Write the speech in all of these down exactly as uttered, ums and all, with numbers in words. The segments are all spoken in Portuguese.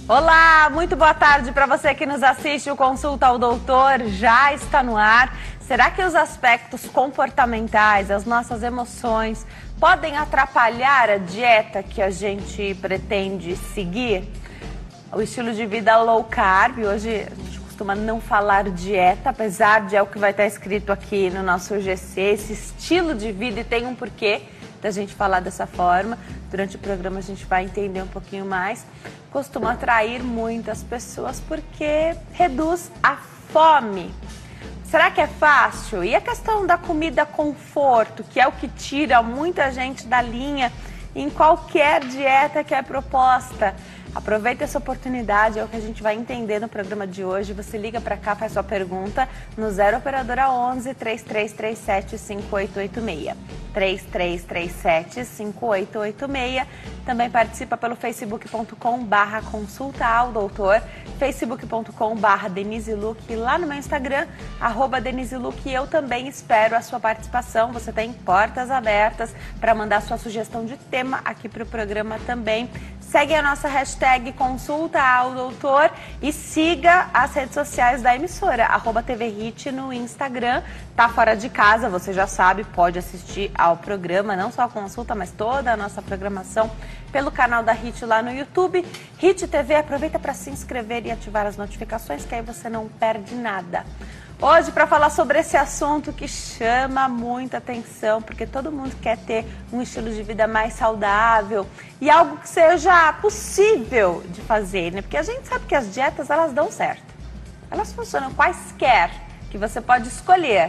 Olá, muito boa tarde para você que nos assiste. O Consulta ao Doutor já está no ar. Será que os aspectos comportamentais, as nossas emoções, podem atrapalhar a dieta que a gente pretende seguir? O estilo de vida low carb, hoje a gente costuma não falar dieta, apesar de é o que vai estar escrito aqui no nosso G C, esse estilo de vida, e tem um porquê da gente falar dessa forma. Durante o programa a gente vai entender um pouquinho mais. Costuma atrair muitas pessoas porque reduz a fome. Será que é fácil? E a questão da comida conforto, que é o que tira muita gente da linha em qualquer dieta que é proposta? Aproveita essa oportunidade, é o que a gente vai entender no programa de hoje. Você liga para cá, faz sua pergunta no zero operadora onze, três três três sete, cinco oito oito seis. três três três sete, cinco oito oito seis. Também participa pelo facebook ponto com barra consulta ao doutor, facebook ponto com barra Denise Luque, e lá no meu Instagram, arroba Denise Luque. Eu também espero a sua participação. Você tem portas abertas para mandar sua sugestão de tema aqui para o programa também. Segue a nossa hashtag Consulta ao Doutor e siga as redes sociais da emissora, arroba T V Hit no Instagram. Tá fora de casa, você já sabe, pode assistir ao programa, não só a consulta, mas toda a nossa programação pelo canal da Hit lá no YouTube. Hit T V, aproveita para se inscrever e ativar as notificações, que aí você não perde nada. Hoje, para falar sobre esse assunto que chama muita atenção, porque todo mundo quer ter um estilo de vida mais saudável e algo que seja possível de fazer, né? Porque a gente sabe que as dietas, elas dão certo. Elas funcionam quaisquer, que você pode escolher,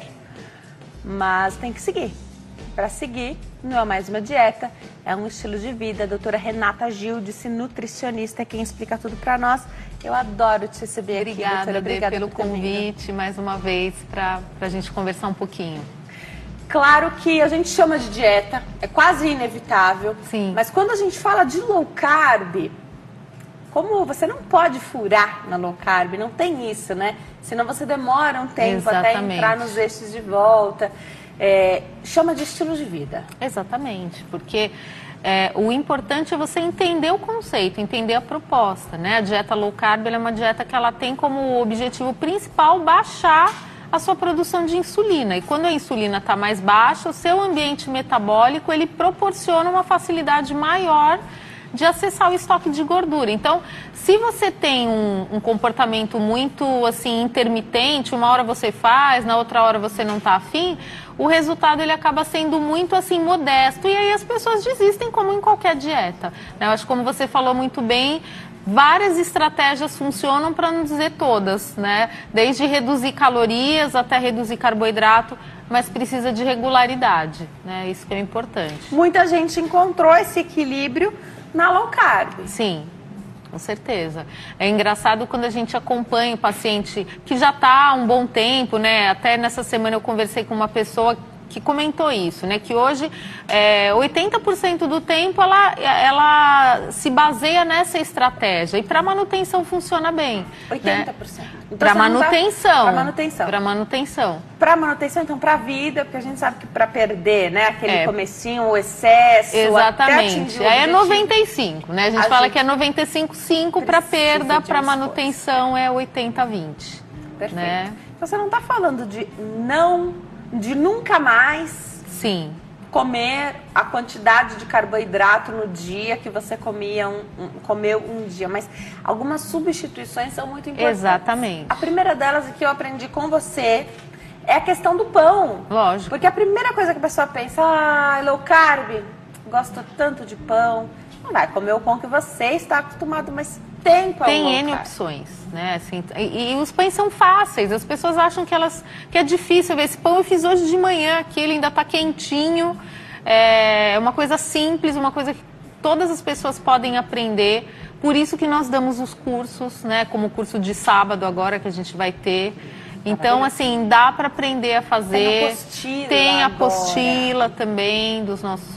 mas tem que seguir. Para seguir, não é mais uma dieta, é um estilo de vida. A doutora Renata Gildice, nutricionista, quem explica tudo para nós. Eu adoro te receber aqui, doutora. Obrigada, Obrigada pelo por convite, mais uma vez, para a gente conversar um pouquinho. Claro que a gente chama de dieta, é quase inevitável. Sim. Mas quando a gente fala de low carb, como você não pode furar na low carb, não tem isso, né? Senão você demora um tempo Exatamente. até entrar nos eixos de volta. É, chama de estilo de vida. Exatamente, porque é, o importante é você entender o conceito, entender a proposta, né? A dieta low carb ela é uma dieta que ela tem como objetivo principal baixar a sua produção de insulina. E quando a insulina está mais baixa, o seu ambiente metabólico ele proporciona uma facilidade maior de acessar o estoque de gordura. Então, se você tem um, um comportamento muito assim intermitente, uma hora você faz, na outra hora você não está afim, o resultado ele acaba sendo muito assim modesto, e aí as pessoas desistem, como em qualquer dieta. Eu acho que, como você falou muito bem, várias estratégias funcionam, para não dizer todas, né? Desde reduzir calorias até reduzir carboidrato, mas precisa de regularidade, né? Isso que é importante. Muita gente encontrou esse equilíbrio na low carb. Sim, com certeza. É engraçado quando a gente acompanha o paciente que já está há um bom tempo, né? Até nessa semana eu conversei com uma pessoa que comentou isso, né? Que hoje é, oitenta por cento do tempo ela, ela se baseia nessa estratégia, e para manutenção funciona bem. oitenta por cento. Né? Então, para manutenção. Para manutenção. Para manutenção. Para manutenção, então, para a vida, porque a gente sabe que para perder, né? Aquele é. comecinho, o excesso, exatamente. Até aí é noventa e cinco, né? A gente a fala gente que é noventa e cinco, cinco para perda, para um manutenção é oitenta, vinte. Perfeito. Né? Então, você não está falando de não, de nunca mais Sim. comer a quantidade de carboidrato no dia que você comia um, um, comeu um dia, mas algumas substituições são muito importantes. Exatamente. A primeira delas, que eu aprendi com você, é a questão do pão. Lógico. Porque a primeira coisa que a pessoa pensa, ah, low carb, gosto tanto de pão. Não vai comer o pão que você está acostumado, mas tem pão Tem low N carb. opções, né? Assim, e, e os pães são fáceis. As pessoas acham que, elas, que é difícil ver esse pão. Eu fiz hoje de manhã aqui, ele ainda está quentinho. É uma coisa simples, uma coisa que todas as pessoas podem aprender. Por isso que nós damos os cursos, né? Como o curso de sábado agora que a gente vai ter. Então, assim, dá para aprender a fazer. Tem apostila Tem agora. apostila também dos nossos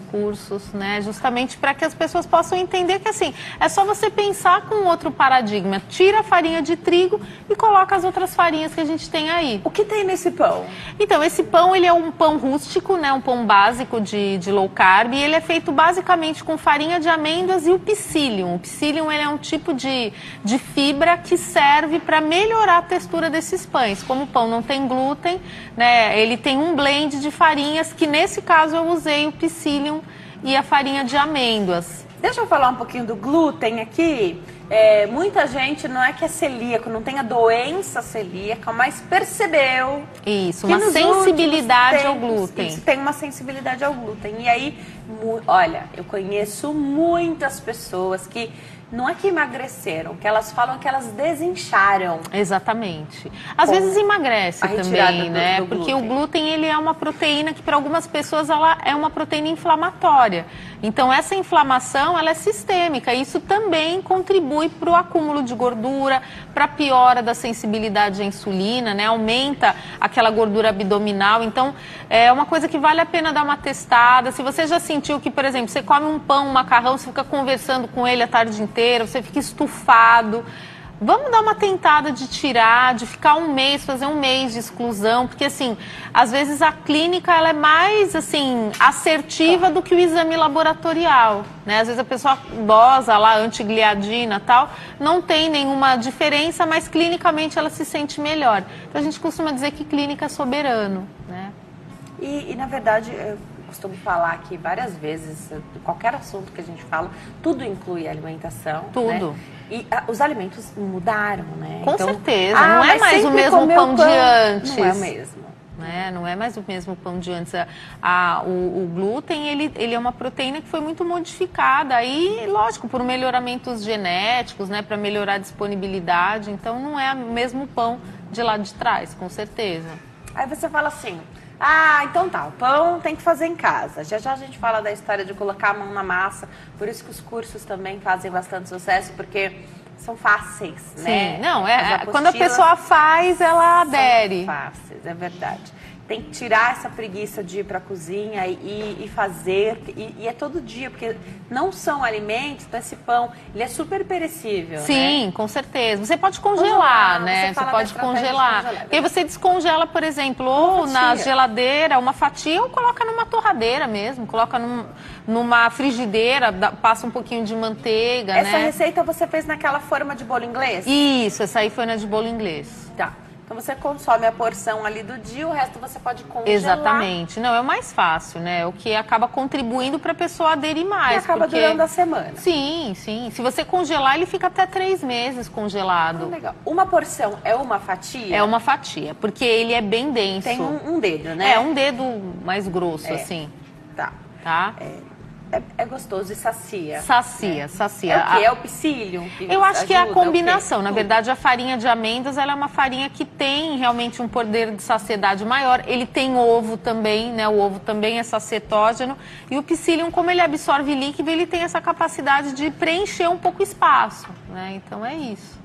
cursos, né? Justamente para que as pessoas possam entender que, assim, é só você pensar com outro paradigma. Tira a farinha de trigo e coloca as outras farinhas que a gente tem aí. O que tem nesse pão? Então, esse pão, ele é um pão rústico, né? Um pão básico de, de low carb, e ele é feito basicamente com farinha de amêndoas e o psyllium. O psyllium, ele é um tipo de, de fibra que serve para melhorar a textura desses pães. Como o pão não tem glúten, né? Ele tem um blend de farinhas, que nesse caso eu usei o psyllium e a farinha de amêndoas. Deixa eu falar um pouquinho do glúten aqui. É, muita gente não é que é celíaco, não tem a doença celíaca, mas percebeu isso, uma sensibilidade ao glúten. Isso, tem uma sensibilidade ao glúten. E aí, olha, eu conheço muitas pessoas que não é que emagreceram, que elas falam que elas desincharam. Exatamente. Às vezes emagrece também, do, né? Do Porque glúten. o glúten, ele é uma proteína que para algumas pessoas ela é uma proteína inflamatória. Então essa inflamação, ela é sistêmica. E isso também contribui para o acúmulo de gordura, para a piora da sensibilidade à insulina, né? Aumenta aquela gordura abdominal. Então é uma coisa que vale a pena dar uma testada. Se você já sentiu que, por exemplo, você come um pão, um macarrão, você fica conversando com ele a tarde inteira, você fica estufado, vamos dar uma tentada de tirar, de ficar um mês, fazer um mês de exclusão, porque assim, às vezes a clínica ela é mais assim, assertiva do que o exame laboratorial, né? Às vezes a pessoa dosa lá, antigliadina e tal, não tem nenhuma diferença, mas clinicamente ela se sente melhor. Então a gente costuma dizer que clínica é soberano, né? E, e na verdade, eu costumo falar aqui várias vezes, qualquer assunto que a gente fala, tudo inclui alimentação. Tudo. Né? E a, os alimentos mudaram, né? Com então, certeza, ah, não é mais o mesmo pão, pão de antes. Não é o mesmo. Né? Não é mais o mesmo pão de antes. A, o, o glúten, ele, ele é uma proteína que foi muito modificada. Aí, lógico, por melhoramentos genéticos, né? Para melhorar a disponibilidade. Então, não é o mesmo pão de lá de trás, com certeza. Aí você fala assim... Ah, então tá, o pão tem que fazer em casa. Já já a gente fala da história de colocar a mão na massa, por isso que os cursos também fazem bastante sucesso, porque são fáceis, Sim, né? Sim, não, é, quando a pessoa faz, ela adere. São fáceis, é verdade. Tem que tirar essa preguiça de ir para a cozinha e, e fazer, e, e é todo dia, porque não são alimentos, então esse pão, ele é super perecível, Sim, né? com certeza. Você pode congelar, congelar né? Você, você pode congelar. De Porque você descongela, por exemplo, ou na geladeira, uma fatia, ou coloca numa torradeira mesmo, coloca num, numa frigideira, dá, passa um pouquinho de manteiga, essa né? receita você fez naquela forma de bolo inglês? Isso, essa aí foi na de bolo inglês. Tá. Então você consome a porção ali do dia, o resto você pode congelar. Exatamente. Não, é o mais fácil, né? O que acaba contribuindo para a pessoa aderir mais. E acaba porque... durando a semana. Sim, sim. Se você congelar, ele fica até três meses congelado. Ah, legal. Uma porção é uma fatia? É uma fatia, porque ele é bem denso. Tem um, um dedo, né? É, um dedo mais grosso, é. assim. Tá. Tá? É. É, é gostoso e sacia. Sacia, é. sacia. É o quê? É o psyllium? Que Eu acho que é a combinação. É Na verdade, a farinha de amêndoas, ela é uma farinha que tem realmente um poder de saciedade maior. Ele tem ovo também, né? O ovo também é sacetógeno. E o psyllium, como ele absorve líquido, ele tem essa capacidade de preencher um pouco o espaço, né? Então é isso.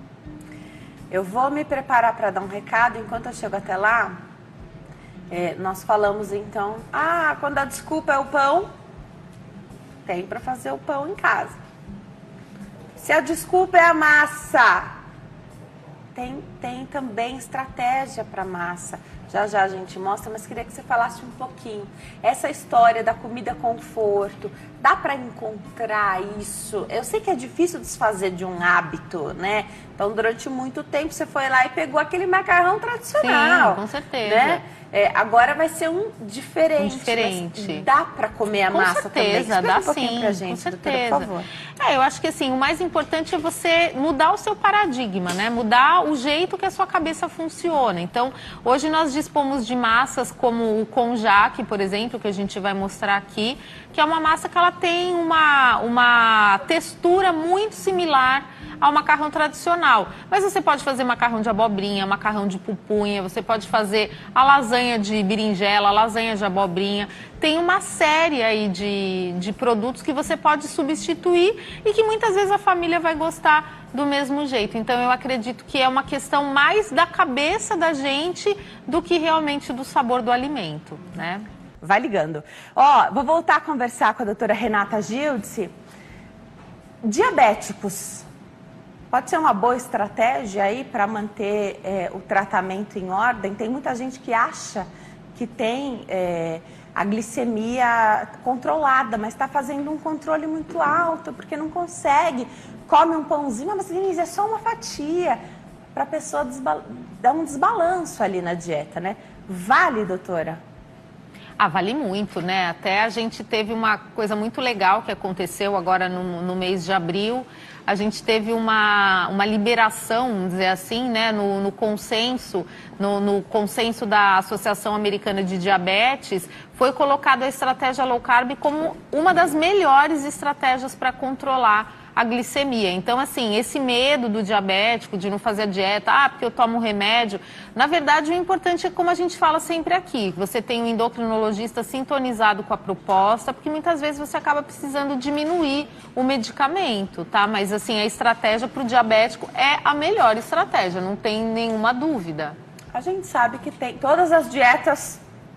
Eu vou me preparar para dar um recado. Enquanto eu chego até lá, é, nós falamos então... Ah, quando a desculpa é o pão... Tem para fazer o pão em casa. Se a desculpa é a massa, tem, tem também estratégia para massa. Já já a gente mostra, mas queria que você falasse um pouquinho. Essa história da comida conforto, dá para encontrar isso? Eu sei que é difícil desfazer de um hábito, né? Então, durante muito tempo, você foi lá e pegou aquele macarrão tradicional. Sim, com certeza. Né? É, agora vai ser um diferente. Um diferente. Dá para comer a com massa certeza, também? Dá um pouquinho sim, pra gente, com certeza. doutora, por favor. É, eu acho que assim, o mais importante é você mudar o seu paradigma, né? Mudar o jeito que a sua cabeça funciona. Então, hoje nós dispomos de massas como o conjac, por exemplo, que a gente vai mostrar aqui, que é uma massa que ela tem uma, uma textura muito similar ao macarrão tradicional. Mas você pode fazer macarrão de abobrinha, macarrão de pupunha, você pode fazer a lasanha de berinjela, a lasanha de abobrinha. Tem uma série aí de, de produtos que você pode substituir e que muitas vezes a família vai gostar do mesmo jeito. Então eu acredito que é uma questão mais da cabeça da gente do que realmente do sabor do alimento, né? vai ligando. Ó, vou voltar a conversar com a doutora Renata Gildice. Diabéticos, pode ser uma boa estratégia aí para manter é, o tratamento em ordem? Tem muita gente que acha que tem é, a glicemia controlada, mas está fazendo um controle muito alto, porque não consegue. Come um pãozinho, mas é só uma fatia, para a pessoa dar um desbalanço ali na dieta, né? Vale, doutora? Ah, vale muito, né? Até a gente teve uma coisa muito legal que aconteceu agora no, no mês de abril. A gente teve uma, uma liberação, vamos dizer assim, né, no, no consenso, no, no consenso da Associação Americana de Diabetes, foi colocada a estratégia low carb como uma das melhores estratégias para controlar a glicemia. Então, assim, esse medo do diabético de não fazer a dieta, ah, porque eu tomo remédio, na verdade o importante é como a gente fala sempre aqui, você tem um endocrinologista sintonizado com a proposta, porque muitas vezes você acaba precisando diminuir o medicamento, tá? Mas, assim, a estratégia para o diabético é a melhor estratégia, não tem nenhuma dúvida. A gente sabe que tem todas as dietas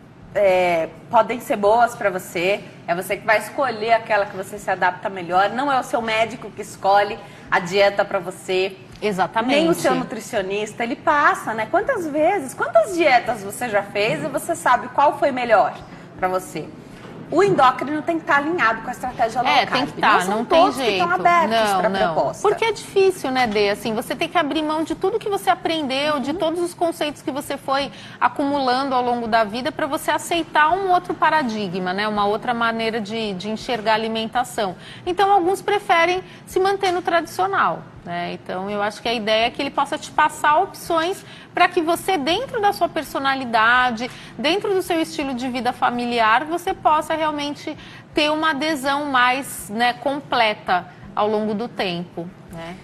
É, podem ser boas para você, é você que vai escolher aquela que você se adapta melhor, não é o seu médico que escolhe a dieta para você. Exatamente. Nem o seu nutricionista, ele passa, né? Quantas vezes, quantas dietas você já fez e você sabe qual foi melhor para você? O endócrino tem que estar alinhado com a estratégia low É, carb. tem que estar, não, não tem jeito. Que estão abertos não, para não. proposta. Porque é difícil, né, Dê? Assim, você tem que abrir mão de tudo que você aprendeu, uhum. de todos os conceitos que você foi acumulando ao longo da vida para você aceitar um outro paradigma, né? Uma outra maneira de, de enxergar a alimentação. Então, alguns preferem se manter no tradicional, né? Então, eu acho que a ideia é que ele possa te passar opções para que você, dentro da sua personalidade, dentro do seu estilo de vida familiar, você possa realmente ter uma adesão mais, né, completa ao longo do tempo, né?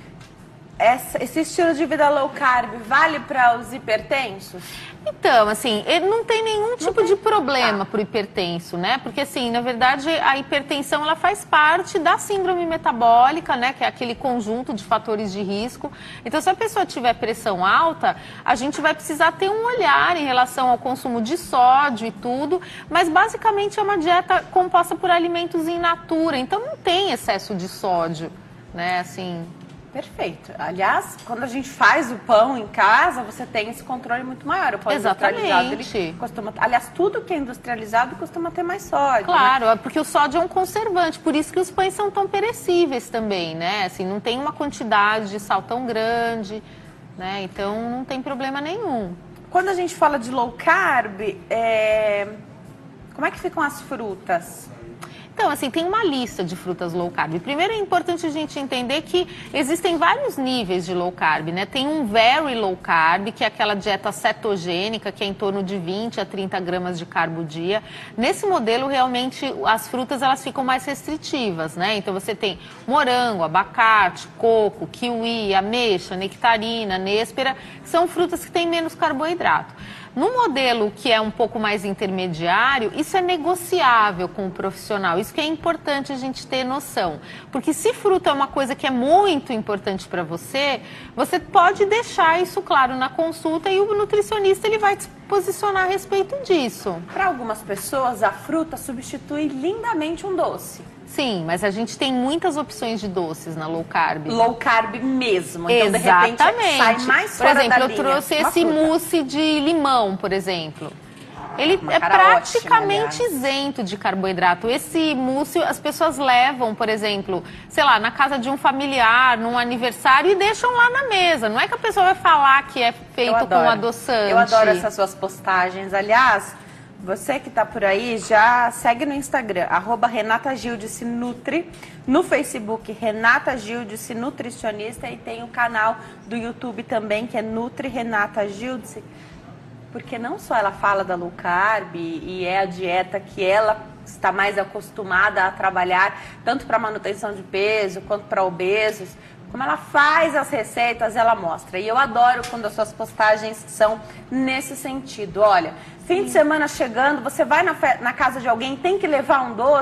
Essa, esse estilo de vida low carb vale para os hipertensos? Então, assim, ele não tem nenhum tipo tem. de problema Ah. para o hipertenso, né? Porque, assim, na verdade, a hipertensão, ela faz parte da síndrome metabólica, né? Que é aquele conjunto de fatores de risco. Então, se a pessoa tiver pressão alta, a gente vai precisar ter um olhar em relação ao consumo de sódio e tudo, mas, basicamente, é uma dieta composta por alimentos in natura, então não tem excesso de sódio, né? Assim... Perfeito. Aliás, quando a gente faz o pão em casa, você tem esse controle muito maior. O pão Exatamente. industrializado, ele costuma... Aliás, tudo que é industrializado costuma ter mais sódio. Claro, né? Porque o sódio é um conservante, por isso que os pães são tão perecíveis também, né? Assim, não tem uma quantidade de sal tão grande, né? Então, não tem problema nenhum. Quando a gente fala de low carb, é... como é que ficam as frutas? Então, assim, tem uma lista de frutas low carb. Primeiro é importante a gente entender que existem vários níveis de low carb, né? Tem um very low carb, que é aquela dieta cetogênica, que é em torno de vinte a trinta gramas de carbo dia. Nesse modelo, realmente, as frutas, elas ficam mais restritivas, né? Então, você tem morango, abacate, coco, kiwi, ameixa, nectarina, nêspera, são frutas que têm menos carboidrato. No modelo que é um pouco mais intermediário, isso é negociável com o profissional. Isso que é importante a gente ter noção. Porque se fruta é uma coisa que é muito importante para você, você pode deixar isso claro na consulta e o nutricionista ele vai te posicionar a respeito disso. Para algumas pessoas, a fruta substitui lindamente um doce. Sim, mas a gente tem muitas opções de doces na low carb. Low carb mesmo. Então, Exatamente. de repente, sai mais Por fora exemplo, da eu linha, trouxe esse fruta. mousse de limão, por exemplo. Ele Uma é cara praticamente ótima, isento de carboidrato. Esse mousse as pessoas levam, por exemplo, sei lá, na casa de um familiar, num aniversário e deixam lá na mesa. Não é que a pessoa vai falar que é feito com adoçante. Eu adoro essas suas postagens. Aliás, você que está por aí, já segue no Instagram, arroba Renata Gildice Nutri, no Facebook Renata Gildice Nutricionista e tem o canal do YouTube também, que é Nutri Renata Gildice, porque não só ela fala da low carb e é a dieta que ela está mais acostumada a trabalhar, tanto para manutenção de peso quanto para obesos, como ela faz as receitas, ela mostra. E eu adoro quando as suas postagens são nesse sentido. Olha, fim de semana chegando, você vai na, fe... na casa de alguém, tem que levar um doce,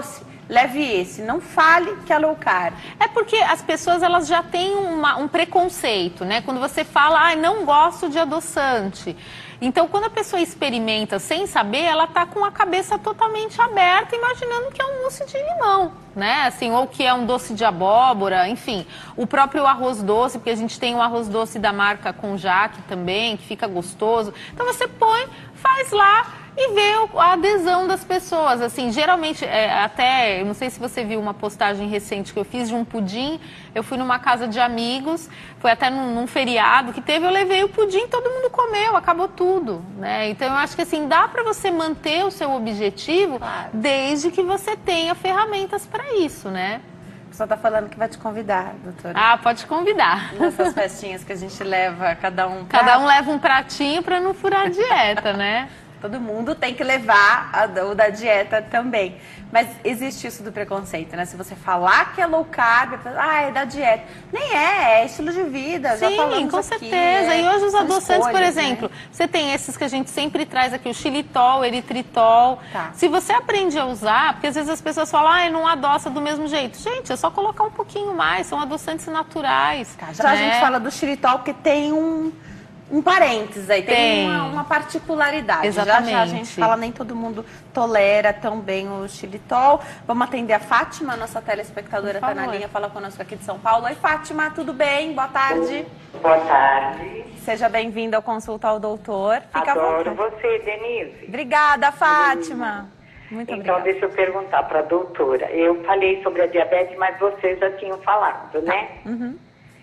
leve esse, não fale que é low carb. É porque as pessoas elas já têm uma, um preconceito, né? Quando você fala, ah, não gosto de adoçante. Então, quando a pessoa experimenta sem saber, ela tá com a cabeça totalmente aberta, imaginando que é um mousse de limão, né? Assim, ou que é um doce de abóbora, enfim. O próprio arroz doce, porque a gente tem o arroz doce da marca Conjac também, que fica gostoso. Então, você põe, faz lá e vê a adesão das pessoas. Assim, geralmente, é, até, eu não sei se você viu uma postagem recente que eu fiz de um pudim, eu fui numa casa de amigos, foi até num, num feriado que teve, eu levei o pudim, todo mundo comeu, acabou tudo, né? Então, eu acho que assim, dá para você manter o seu objetivo, claro, desde que você tenha ferramentas para isso, né? A pessoa tá falando que vai te convidar, doutora. Ah, pode convidar. Nessas festinhas que a gente leva, cada um... Pra... Cada um leva um pratinho para não furar a dieta, né? Todo mundo tem que levar a, o da dieta também. Mas existe isso do preconceito, né? Se você falar que é low carb, ah, é da dieta. Nem é, é estilo de vida. Sim, já falamos com aqui, certeza. É, e hoje os adoçantes, escolhas, por exemplo, né? Você tem esses que a gente sempre traz aqui, o xilitol, o eritritol. Tá. Se você aprende a usar, porque às vezes as pessoas falam, ah, não adoça do mesmo jeito. Gente, é só colocar um pouquinho mais, são adoçantes naturais. Tá, já né? A gente fala do xilitol porque tem um... Um parênteses aí, tem, tem. Uma, uma particularidade. Exatamente. Já, já a gente fala, nem todo mundo tolera tão bem o xilitol. Vamos atender a Fátima, nossa telespectadora está na linha, fala conosco aqui de São Paulo. Oi, Fátima, tudo bem? Boa tarde. Boa tarde. Seja bem-vinda ao Consulta ao Doutor. Fica Adoro você, Denise. Obrigada, Fátima. Muito então, obrigada. deixa eu perguntar para a doutora. Eu falei sobre a diabetes, mas vocês já tinham falado, tá, né? Uhum.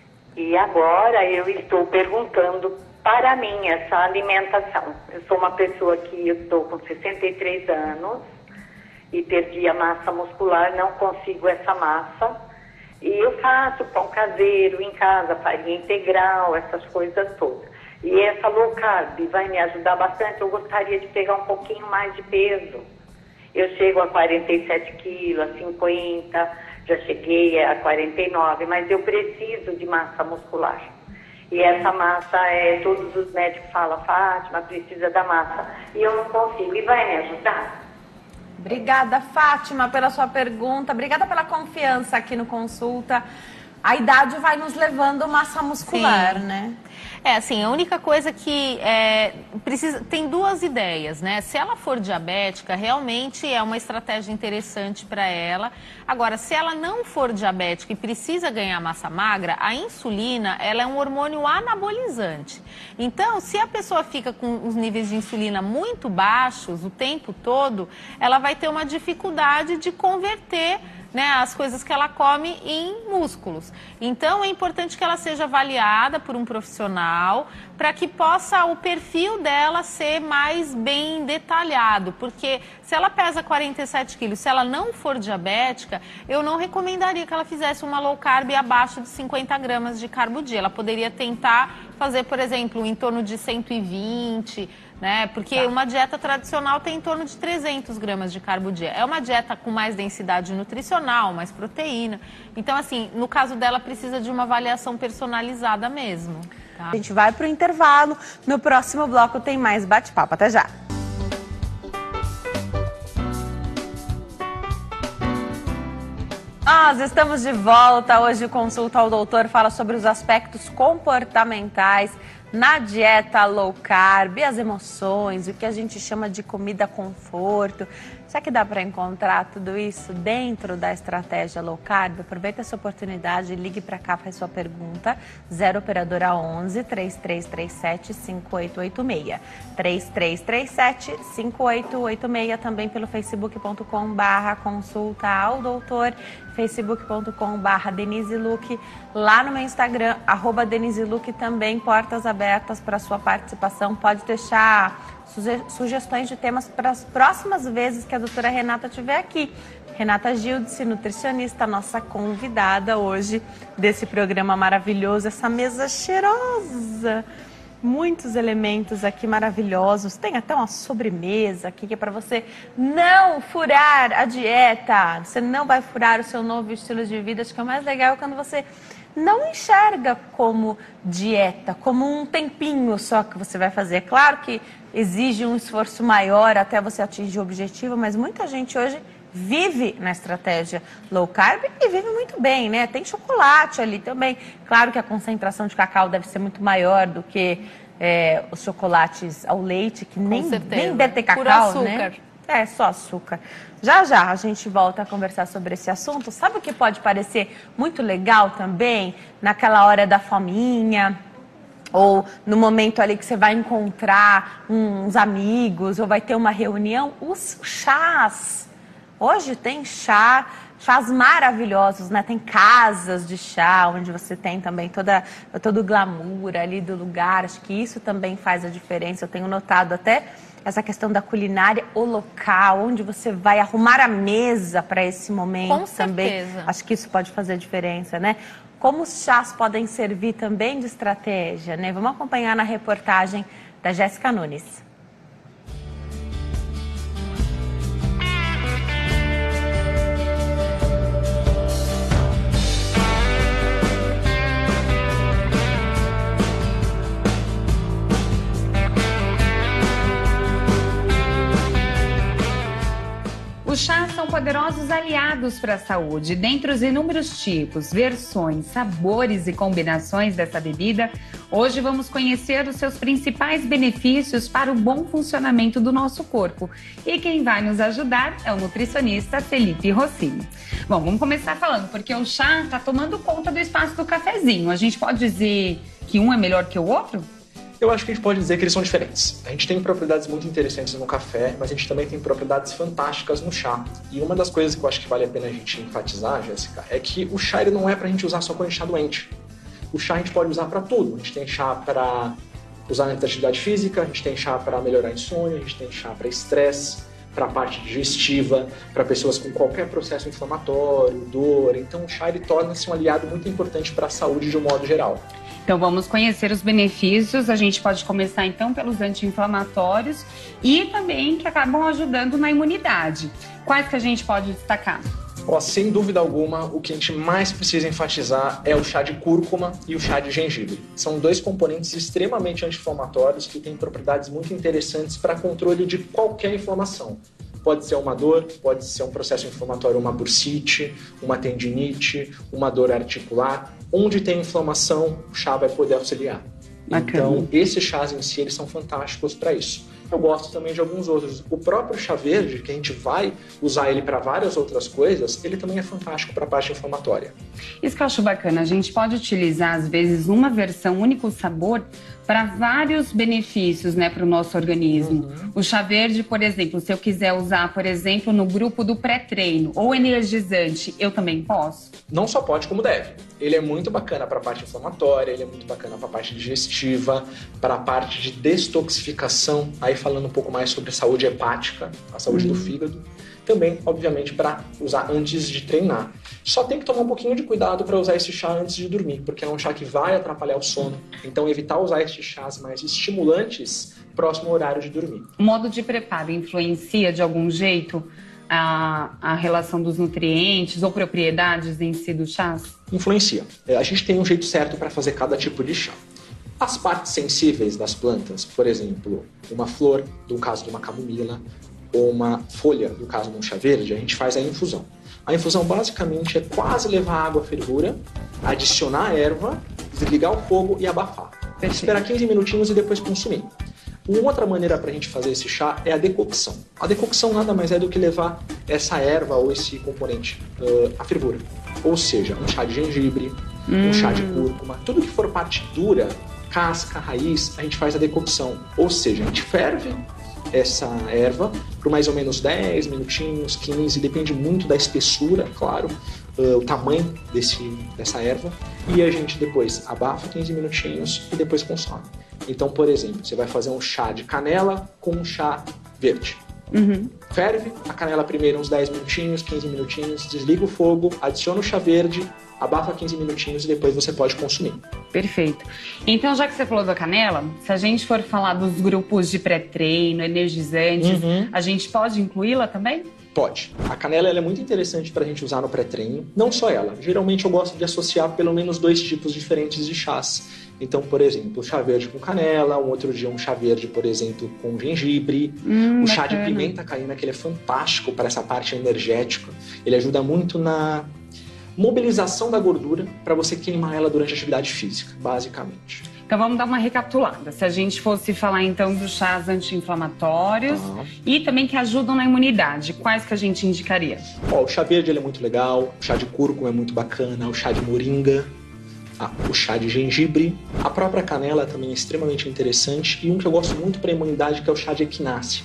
E agora eu estou perguntando para mim essa alimentação. Eu sou uma pessoa que eu estou com sessenta e três anos e perdi a massa muscular, não consigo essa massa. E eu faço pão caseiro em casa, farinha integral, essas coisas todas. E essa low carb vai me ajudar bastante. Eu gostaria de pegar um pouquinho mais de peso. Eu chego a quarenta e sete quilos, a cinquenta, já cheguei a quarenta e nove, mas eu preciso de massa muscular. E essa massa, é, todos os médicos falam, Fátima, precisa da massa. E eu não consigo. E vai me ajudar? Obrigada, Fátima, pela sua pergunta. Obrigada pela confiança aqui no Consulta. A idade vai nos levando massa muscular, Sim. né? É, assim, a única coisa que é, precisa, tem duas ideias, né? Se ela for diabética, realmente é uma estratégia interessante para ela. Agora, se ela não for diabética e precisa ganhar massa magra, a insulina, ela é um hormônio anabolizante. Então, se a pessoa fica com os níveis de insulina muito baixos o tempo todo, ela vai ter uma dificuldade de converter, né, as coisas que ela come em músculos. Então, é importante que ela seja avaliada por um profissional para que possa o perfil dela ser mais bem detalhado. Porque se ela pesa quarenta e sete quilos, se ela não for diabética, eu não recomendaria que ela fizesse uma low carb abaixo de cinquenta gramas de carbo dia. Ela poderia tentar fazer, por exemplo, em torno de cento e vinte, né? Porque tá. uma dieta tradicional tem em torno de trezentos gramas de carbo dia. É uma dieta com mais densidade nutricional, mais proteína. Então, assim, no caso dela, precisa de uma avaliação personalizada mesmo. Tá? A gente vai para o intervalo. No próximo bloco tem mais bate-papo. Até já! Nós estamos de volta. Hoje o Consulta ao Doutor fala sobre os aspectos comportamentais na dieta low carb, as emoções, o que a gente chama de comida conforto. Será que dá para encontrar tudo isso dentro da estratégia low carb? Aproveita essa oportunidade, ligue para cá, faz sua pergunta. zero operadora onze, três três três sete, cinco oito oito seis. três três três sete, cinco oito oito seis, também pelo facebook ponto com barra consulta ao doutor, facebook ponto com barra Denise Luque, lá no meu Instagram, arroba Denise Luque, também portas abertas para sua participação. Pode deixar sugestões de temas para as próximas vezes que a doutora Renata estiver aqui. Renata Gildice, nutricionista, nossa convidada hoje desse programa maravilhoso, essa mesa cheirosa, muitos elementos aqui maravilhosos, tem até uma sobremesa aqui que é para você não furar a dieta, você não vai furar o seu novo estilo de vida. Acho que é o mais legal quando você não enxerga como dieta, como um tempinho só que você vai fazer. Claro que exige um esforço maior até você atingir o objetivo, mas muita gente hoje vive na estratégia low carb e vive muito bem, né? Tem chocolate ali também. Claro que a concentração de cacau deve ser muito maior do que é, os chocolates ao leite, que nem, nem deve ter cacau, Puro açúcar. né? É, só açúcar. Já já a gente volta a conversar sobre esse assunto. Sabe o que pode parecer muito legal também? Naquela hora da fominha, ou no momento ali que você vai encontrar uns amigos, ou vai ter uma reunião, os chás. Hoje tem chá, chás maravilhosos, né? Tem casas de chá, onde você tem também toda, todo o glamour ali do lugar. Acho que isso também faz a diferença. Eu tenho notado até essa questão da culinária, o local, onde você vai arrumar a mesa para esse momento. Com também. certeza. Acho que isso pode fazer diferença, né? Como os chás podem servir também de estratégia, né? Vamos acompanhar na reportagem da Jéssica Nunes. Os chás são poderosos aliados para a saúde. Dentre os inúmeros tipos, versões, sabores e combinações dessa bebida, hoje vamos conhecer os seus principais benefícios para o bom funcionamento do nosso corpo. E quem vai nos ajudar é o nutricionista Felipe Rossini. Bom, vamos começar falando, porque o chá está tomando conta do espaço do cafezinho. A gente pode dizer que um é melhor que o outro? Eu acho que a gente pode dizer que eles são diferentes. A gente tem propriedades muito interessantes no café, mas a gente também tem propriedades fantásticas no chá. E uma das coisas que eu acho que vale a pena a gente enfatizar, Jéssica, é que o chá ele não é pra gente usar só quando a gente está doente. O chá a gente pode usar para tudo. A gente tem chá para usar na atividade física, a gente tem chá para melhorar a insônia, a gente tem chá para estresse, para a parte digestiva, para pessoas com qualquer processo inflamatório, dor. Então o chá ele torna-se um aliado muito importante para a saúde de um modo geral. Então vamos conhecer os benefícios. A gente pode começar então pelos anti-inflamatórios e também que acabam ajudando na imunidade. Quais que a gente pode destacar? Ó, sem dúvida alguma, o que a gente mais precisa enfatizar é o chá de cúrcuma e o chá de gengibre. São dois componentes extremamente anti-inflamatórios que têm propriedades muito interessantes para controle de qualquer inflamação. Pode ser uma dor, pode ser um processo inflamatório, uma bursite, uma tendinite, uma dor articular. Onde tem inflamação, o chá vai poder auxiliar. Bacana. Então, esses chás em si, eles são fantásticos para isso. Eu gosto também de alguns outros. O próprio chá verde, que a gente vai usar ele para várias outras coisas, ele também é fantástico para a parte inflamatória. Isso que eu acho bacana. A gente pode utilizar, às vezes, uma versão único sabor para vários benefícios, né, para o nosso organismo. Uhum. O chá verde, por exemplo, se eu quiser usar, por exemplo, no grupo do pré-treino ou energizante, eu também posso? Não só pode, como deve. Ele é muito bacana para a parte inflamatória, ele é muito bacana para a parte digestiva, para a parte de detoxificação, aí falando um pouco mais sobre saúde hepática, a saúde uhum. do fígado. Também, obviamente, para usar antes de treinar. Só tem que tomar um pouquinho de cuidado para usar esse chá antes de dormir, porque é um chá que vai atrapalhar o sono. Então, evitar usar esses chás mais estimulantes próximo ao horário de dormir. O modo de preparo influencia de algum jeito a, a relação dos nutrientes ou propriedades em si do chás? Influencia. A gente tem um jeito certo para fazer cada tipo de chá. As partes sensíveis das plantas, por exemplo, uma flor, no caso de uma camomila, ou uma folha, no caso de um chá verde, a gente faz a infusão. A infusão basicamente é quase levar a água à fervura, adicionar a erva, desligar o fogo e abafar. Perfeito. Esperar quinze minutinhos e depois consumir. Uma outra maneira para a gente fazer esse chá é a decocção. A decocção nada mais é do que levar essa erva ou esse componente uh, à fervura. Ou seja, um chá de gengibre, hum. um chá de cúrcuma, tudo que for parte dura, casca, raiz, a gente faz a decocção. Ou seja, a gente ferve essa erva por mais ou menos dez minutinhos, quinze, depende muito da espessura, claro, uh, o tamanho desse, dessa erva, e a gente depois abafa quinze minutinhos e depois consome. Então, por exemplo, você vai fazer um chá de canela com um chá verde. Uhum. Ferve a canela primeiro uns dez minutinhos, quinze minutinhos, desliga o fogo, adiciona o chá verde, abafa quinze minutinhos e depois você pode consumir. Perfeito. Então, já que você falou da canela, se a gente for falar dos grupos de pré-treino, energizantes, uhum. a gente pode incluí-la também? Pode. A canela ela é muito interessante para a gente usar no pré-treino. Não só ela. Geralmente eu gosto de associar pelo menos dois tipos diferentes de chás. Então, por exemplo, chá verde com canela, um outro dia um chá verde, por exemplo, com gengibre. Hum, o chá bacana. de pimenta caína, que ele é fantástico para essa parte energética. Ele ajuda muito na mobilização da gordura para você queimar ela durante a atividade física, basicamente. Então vamos dar uma recapitulada. Se a gente fosse falar então dos chás anti-inflamatórios Tá. e também que ajudam na imunidade, quais que a gente indicaria? Ó, o chá verde ele é muito legal, o chá de cúrcuma é muito bacana, o chá de moringa, ah, o chá de gengibre, a própria canela também é extremamente interessante e um que eu gosto muito para a imunidade que é o chá de equinácea.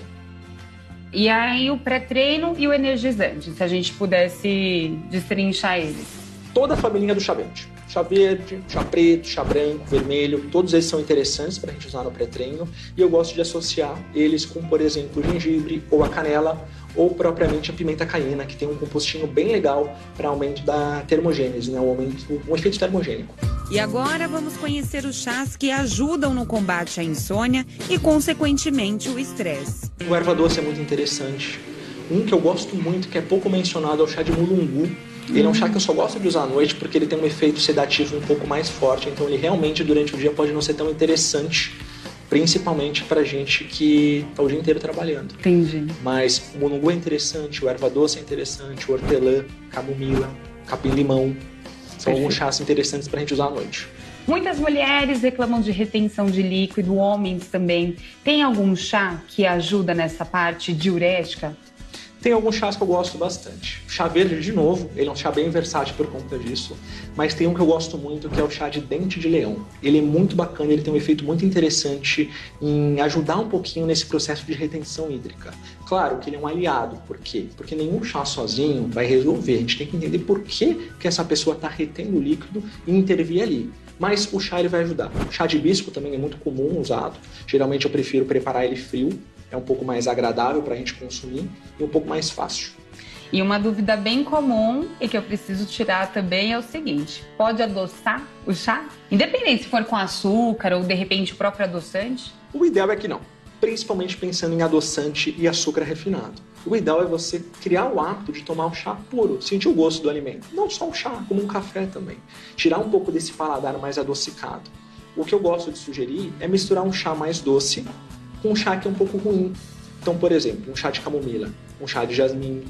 E aí o pré-treino e o energizante, se a gente pudesse destrinchar eles. Toda a família do chá verde. Chá verde, chá preto, chá branco, vermelho, todos esses são interessantes para a gente usar no pré-treino e eu gosto de associar eles com, por exemplo, o gengibre ou a canela ou propriamente a pimenta caína, que tem um compostinho bem legal para aumento da termogênese, né? um, aumento, um efeito termogênico. E agora vamos conhecer os chás que ajudam no combate à insônia e, consequentemente, o estresse. O erva doce é muito interessante. Um que eu gosto muito, que é pouco mencionado, é o chá de mulungu. Ele é um chá que eu só gosto de usar à noite porque ele tem um efeito sedativo um pouco mais forte, então ele realmente durante o dia pode não ser tão interessante, principalmente pra gente que tá o dia inteiro trabalhando. Entendi. Mas o mulungu é interessante, o erva doce é interessante, o hortelã, camomila, capim-limão, são alguns chás interessantes pra gente usar à noite. Muitas mulheres reclamam de retenção de líquido, homens também. Tem algum chá que ajuda nessa parte diurética? Tem alguns chás que eu gosto bastante. Chá verde, de novo, ele é um chá bem versátil por conta disso, mas tem um que eu gosto muito, que é o chá de dente de leão. Ele é muito bacana, ele tem um efeito muito interessante em ajudar um pouquinho nesse processo de retenção hídrica. Claro que ele é um aliado, por quê? Porque nenhum chá sozinho vai resolver, a gente tem que entender por que, que essa pessoa está retendo o líquido e intervir ali. Mas o chá ele vai ajudar. O chá de hibisco também é muito comum usado, geralmente eu prefiro preparar ele frio, é um pouco mais agradável para a gente consumir e um pouco mais fácil. E uma dúvida bem comum e que eu preciso tirar também é o seguinte: pode adoçar o chá? Independente se for com açúcar ou de repente o próprio adoçante? O ideal é que não, principalmente pensando em adoçante e açúcar refinado. O ideal é você criar o hábito de tomar o chá puro, sentir o gosto do alimento. Não só o chá, como um café também. Tirar um pouco desse paladar mais adocicado. O que eu gosto de sugerir é misturar um chá mais doce com um chá que é um pouco ruim. Então, por exemplo, um chá de camomila, um chá de jasmim,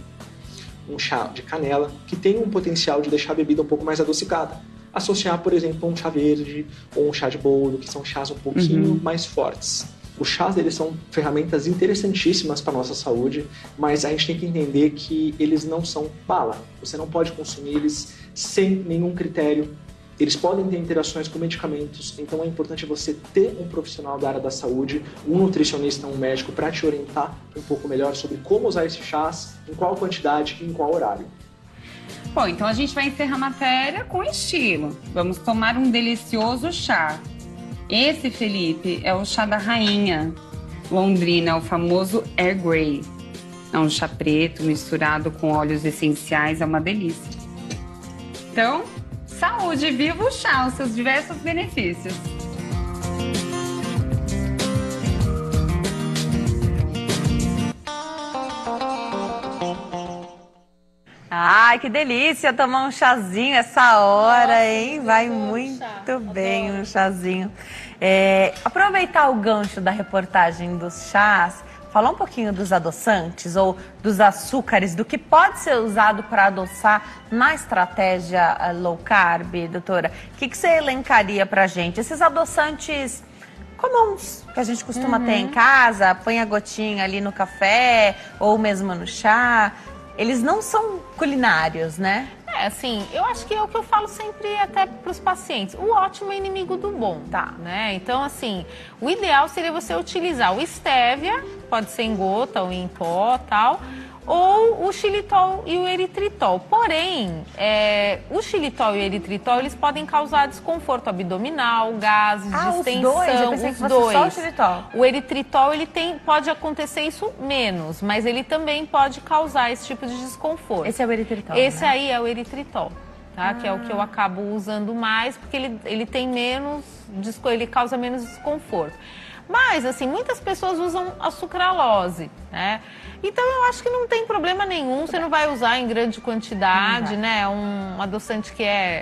um chá de canela, que tem um potencial de deixar a bebida um pouco mais adocicada. Associar, por exemplo, um chá verde ou um chá de boldo, que são chás um pouquinho uhum. mais fortes. Os chás, eles são ferramentas interessantíssimas para a nossa saúde, mas a gente tem que entender que eles não são bala. Você não pode consumir eles sem nenhum critério. Eles podem ter interações com medicamentos, então é importante você ter um profissional da área da saúde, um nutricionista, um médico, para te orientar um pouco melhor sobre como usar esses chás, em qual quantidade e em qual horário. Bom, então a gente vai encerrar a matéria com estilo. Vamos tomar um delicioso chá. Esse, Felipe, é o chá da rainha Londrina, o famoso Earl Grey. É um chá preto misturado com óleos essenciais, é uma delícia. Então, saúde, viva o chá, os seus diversos benefícios. Ai, que delícia tomar um chazinho essa hora, hein? Vai muito bem um chazinho. É, aproveitar o gancho da reportagem dos chás, falar um pouquinho dos adoçantes ou dos açúcares, do que pode ser usado para adoçar na estratégia low carb, doutora. O que, que você elencaria para a gente? Esses adoçantes comuns que a gente costuma uhum. ter em casa, põe a gotinha ali no café ou mesmo no chá. Eles não são culinários, né? É, assim, eu acho que é o que eu falo sempre até para os pacientes. O ótimo é inimigo do bom, tá? Né? Então, assim, o ideal seria você utilizar o stevia, pode ser em gota ou em pó, tal, ou o xilitol e o eritritol. Porém, é, o xilitol e o eritritol, eles podem causar desconforto abdominal, gases, ah, distensão, os dois? Eu pensei os que fosse dois. Só o xilitol. O eritritol, ele tem, pode acontecer isso menos, mas ele também pode causar esse tipo de desconforto. Esse é o eritritol, Esse né? aí é o eritritol, tá? Ah. Que é o que eu acabo usando mais, porque ele, ele tem menos, ele causa menos desconforto. Mas, assim, muitas pessoas usam a sucralose, né? Então, eu acho que não tem problema nenhum, você não vai usar em grande quantidade, né? Um adoçante que é,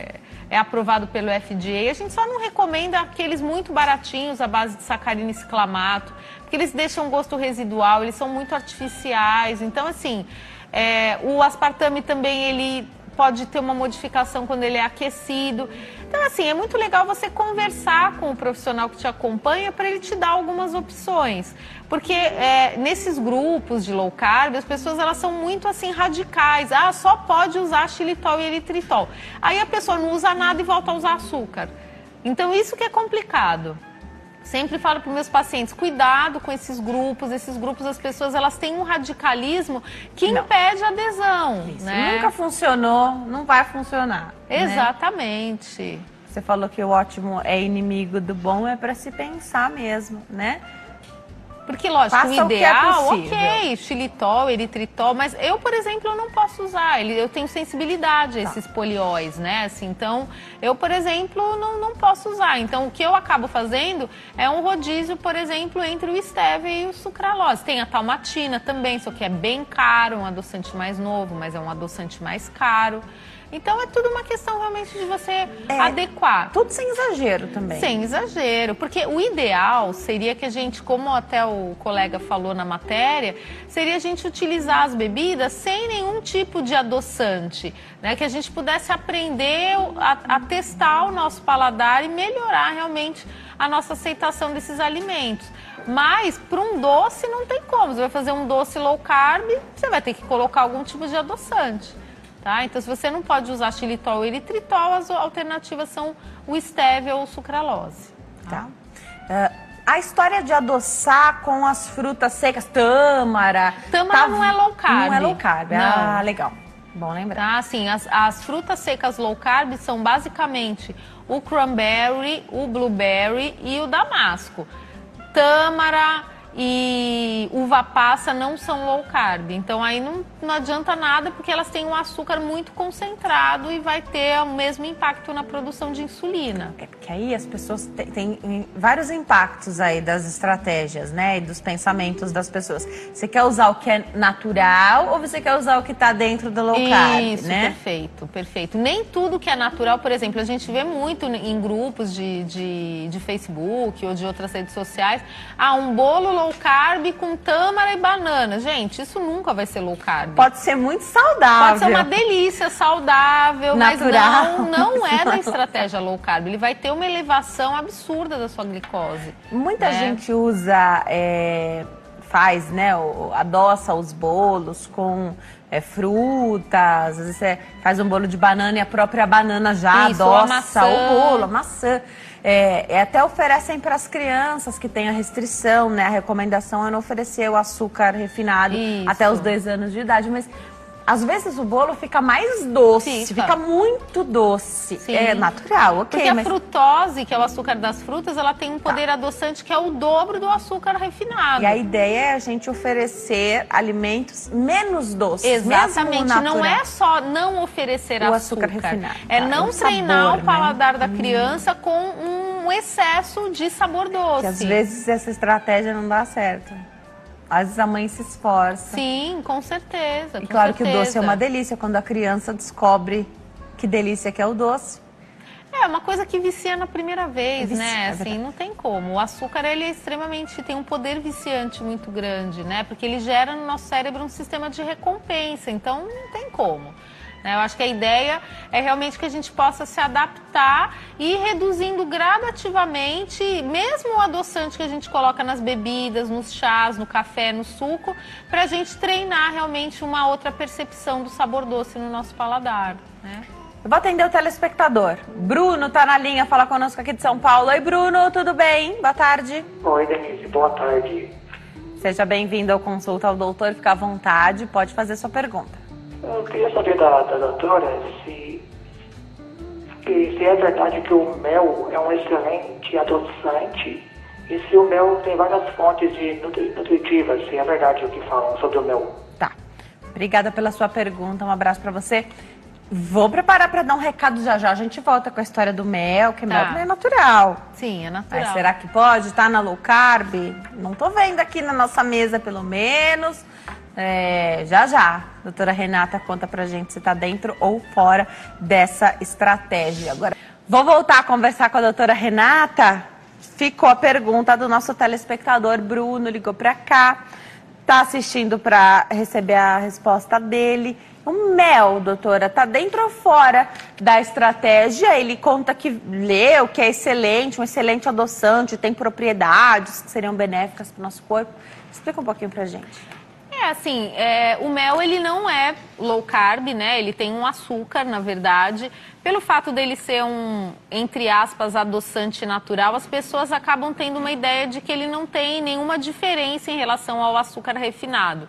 é aprovado pelo F D A. A gente só não recomenda aqueles muito baratinhos à base de sacarina e ciclamato, porque eles deixam gosto residual, eles são muito artificiais. Então, assim, é, o aspartame também, ele pode ter uma modificação quando ele é aquecido. Então, assim, é muito legal você conversar com o profissional que te acompanha para ele te dar algumas opções. Porque é, nesses grupos de low carb, as pessoas elas são muito, assim, radicais. Ah, só pode usar xilitol e eritritol. Aí a pessoa não usa nada e volta a usar açúcar. Então, isso que é complicado. Sempre falo para os meus pacientes, cuidado com esses grupos. Esses grupos, as pessoas, elas têm um radicalismo que não. impede a adesão. Isso né? nunca funcionou, não vai funcionar. Exatamente. Né? Você falou que o ótimo é inimigo do bom, é para se pensar mesmo, né? Porque, lógico, Faça o ideal, o que é ok, xilitol, eritritol, mas eu, por exemplo, eu não posso usar, eu tenho sensibilidade a esses polióis, né? Assim, então, eu, por exemplo, não, não posso usar. Então, o que eu acabo fazendo é um rodízio, por exemplo, entre o stevia e o sucralose. Tem a talmatina também, só que é bem caro, um adoçante mais novo, mas é um adoçante mais caro. Então, é tudo uma questão realmente de você é, adequar. Tudo sem exagero também. Sem exagero, porque o ideal seria que a gente, como até o colega falou na matéria, seria a gente utilizar as bebidas sem nenhum tipo de adoçante, né? Que a gente pudesse aprender a, a testar o nosso paladar e melhorar realmente a nossa aceitação desses alimentos. Mas, para um doce, não tem como. Você vai fazer um doce low carb, você vai ter que colocar algum tipo de adoçante. Tá? Então, se você não pode usar xilitol ou eritritol, as alternativas são o stevia ou o sucralose. Tá. Uh, a história de adoçar com as frutas secas, tâmara... Tâmara tá, não é low carb. Não é low carb. Não. Ah, legal. Bom lembrar. Tá, assim, as, as frutas secas low carb são basicamente o cranberry, o blueberry e o damasco. Tâmara e uva passa não são low carb, então aí não, não adianta nada porque elas têm um açúcar muito concentrado e vai ter o mesmo impacto na produção de insulina. É porque aí as pessoas têm, têm vários impactos aí das estratégias, né, e dos pensamentos das pessoas. Você quer usar o que é natural ou você quer usar o que está dentro do low carb, Isso, né? perfeito, perfeito. Nem tudo que é natural, por exemplo, a gente vê muito em grupos de, de, de Facebook ou de outras redes sociais, ah, um bolo low carb com tâmara e banana. Gente, isso nunca vai ser low carb. Pode ser muito saudável. Pode ser uma delícia, saudável, natural. Mas não, não é da estratégia low carb. Ele vai ter uma elevação absurda da sua glicose. Muita né? gente usa, é, faz, né, adoça os bolos com é, frutas, às vezes você faz um bolo de banana e a própria banana já Isso, adoça o bolo, a maçã. É, é, até oferecem para as crianças que têm a restrição, né? A recomendação é não oferecer o açúcar refinado Isso. até os dois anos de idade, mas às vezes o bolo fica mais doce, Fica, fica muito doce. Sim. É natural, ok. Porque mas... a frutose, que é o açúcar das frutas, ela tem um poder Tá. adoçante que é o dobro do açúcar refinado. E a ideia é a gente oferecer alimentos menos doces. Exatamente, mesmo não é só não oferecer o açúcar, açúcar refinado. é Tá, não o treinar sabor, o paladar né? da criança com um excesso de sabor doce. Que às vezes essa estratégia não dá certo. Às vezes a mãe se esforça. Sim, com certeza. E com claro certeza. que o doce é uma delícia quando a criança descobre que delícia que é o doce. É uma coisa que vicia na primeira vez, Vicia, né? é Assim, verdade. não tem como. O açúcar, ele é extremamente, tem um poder viciante muito grande, né? Porque ele gera no nosso cérebro um sistema de recompensa, então não tem como. Eu acho que a ideia é realmente que a gente possa se adaptar e ir reduzindo gradativamente, mesmo o adoçante que a gente coloca nas bebidas, nos chás, no café, no suco, para a gente treinar realmente uma outra percepção do sabor doce no nosso paladar, né? Eu vou atender o telespectador. Bruno tá na linha, fala conosco aqui de São Paulo. Oi, Bruno, tudo bem? Boa tarde. Oi, Denise, boa tarde. Seja bem-vindo ao Consulta ao Doutor, fica à vontade, pode fazer sua pergunta. Eu queria saber da, da doutora se, que, se é verdade que o mel é um excelente adoçante e se o mel tem várias fontes de nutri, nutritivas, se é verdade o que falam sobre o mel. Tá. Obrigada pela sua pergunta, um abraço pra você. Vou preparar para dar um recado já já. A gente volta com a história do mel, que Tá. mel é natural. Sim, é natural. Mas será que pode? Tá na low carb? Não tô vendo aqui na nossa mesa, pelo menos. É, já já, doutora Renata conta pra gente se tá dentro ou fora dessa estratégia. Agora, vou voltar a conversar com a doutora Renata. Ficou a pergunta do nosso telespectador Bruno, ligou pra cá, tá assistindo para receber a resposta dele. O mel, doutora, tá dentro ou fora da estratégia? Ele conta que leu, que é excelente, um excelente adoçante, tem propriedades que seriam benéficas para o nosso corpo. Explica um pouquinho pra gente. É, assim, é, o mel, ele não é low carb, né? Ele tem um açúcar, na verdade. Pelo fato dele ser um, entre aspas, adoçante natural, as pessoas acabam tendo uma ideia de que ele não tem nenhuma diferença em relação ao açúcar refinado.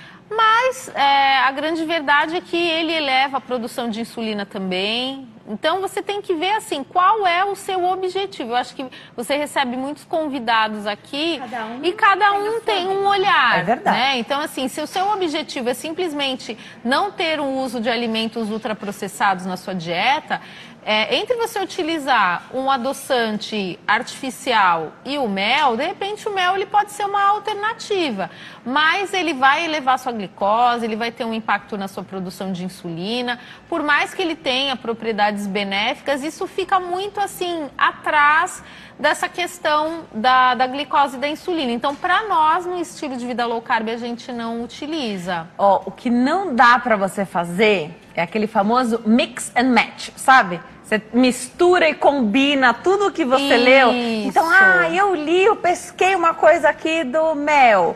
Mas é, a grande verdade é que ele eleva a produção de insulina também. Então, você tem que ver, assim, qual é o seu objetivo. Eu acho que você recebe muitos convidados aqui cada um e cada um tem um olhar. É verdade. Né? Então, assim, se o seu objetivo é simplesmente não ter o uso de alimentos ultraprocessados na sua dieta, é, entre você utilizar um adoçante artificial e o mel, de repente o mel ele pode ser uma alternativa, mas ele vai elevar sua glicose, ele vai ter um impacto na sua produção de insulina. Por mais que ele tenha propriedades benéficas, isso fica muito assim atrás dessa questão da, da glicose e da insulina. Então, para nós, no estilo de vida low carb, a gente não utiliza. Ó, o que não dá para você fazer é aquele famoso mix and match, sabe? Você mistura e combina tudo o que você Isso. leu. Então, ah, eu li, eu pesquei uma coisa aqui do mel.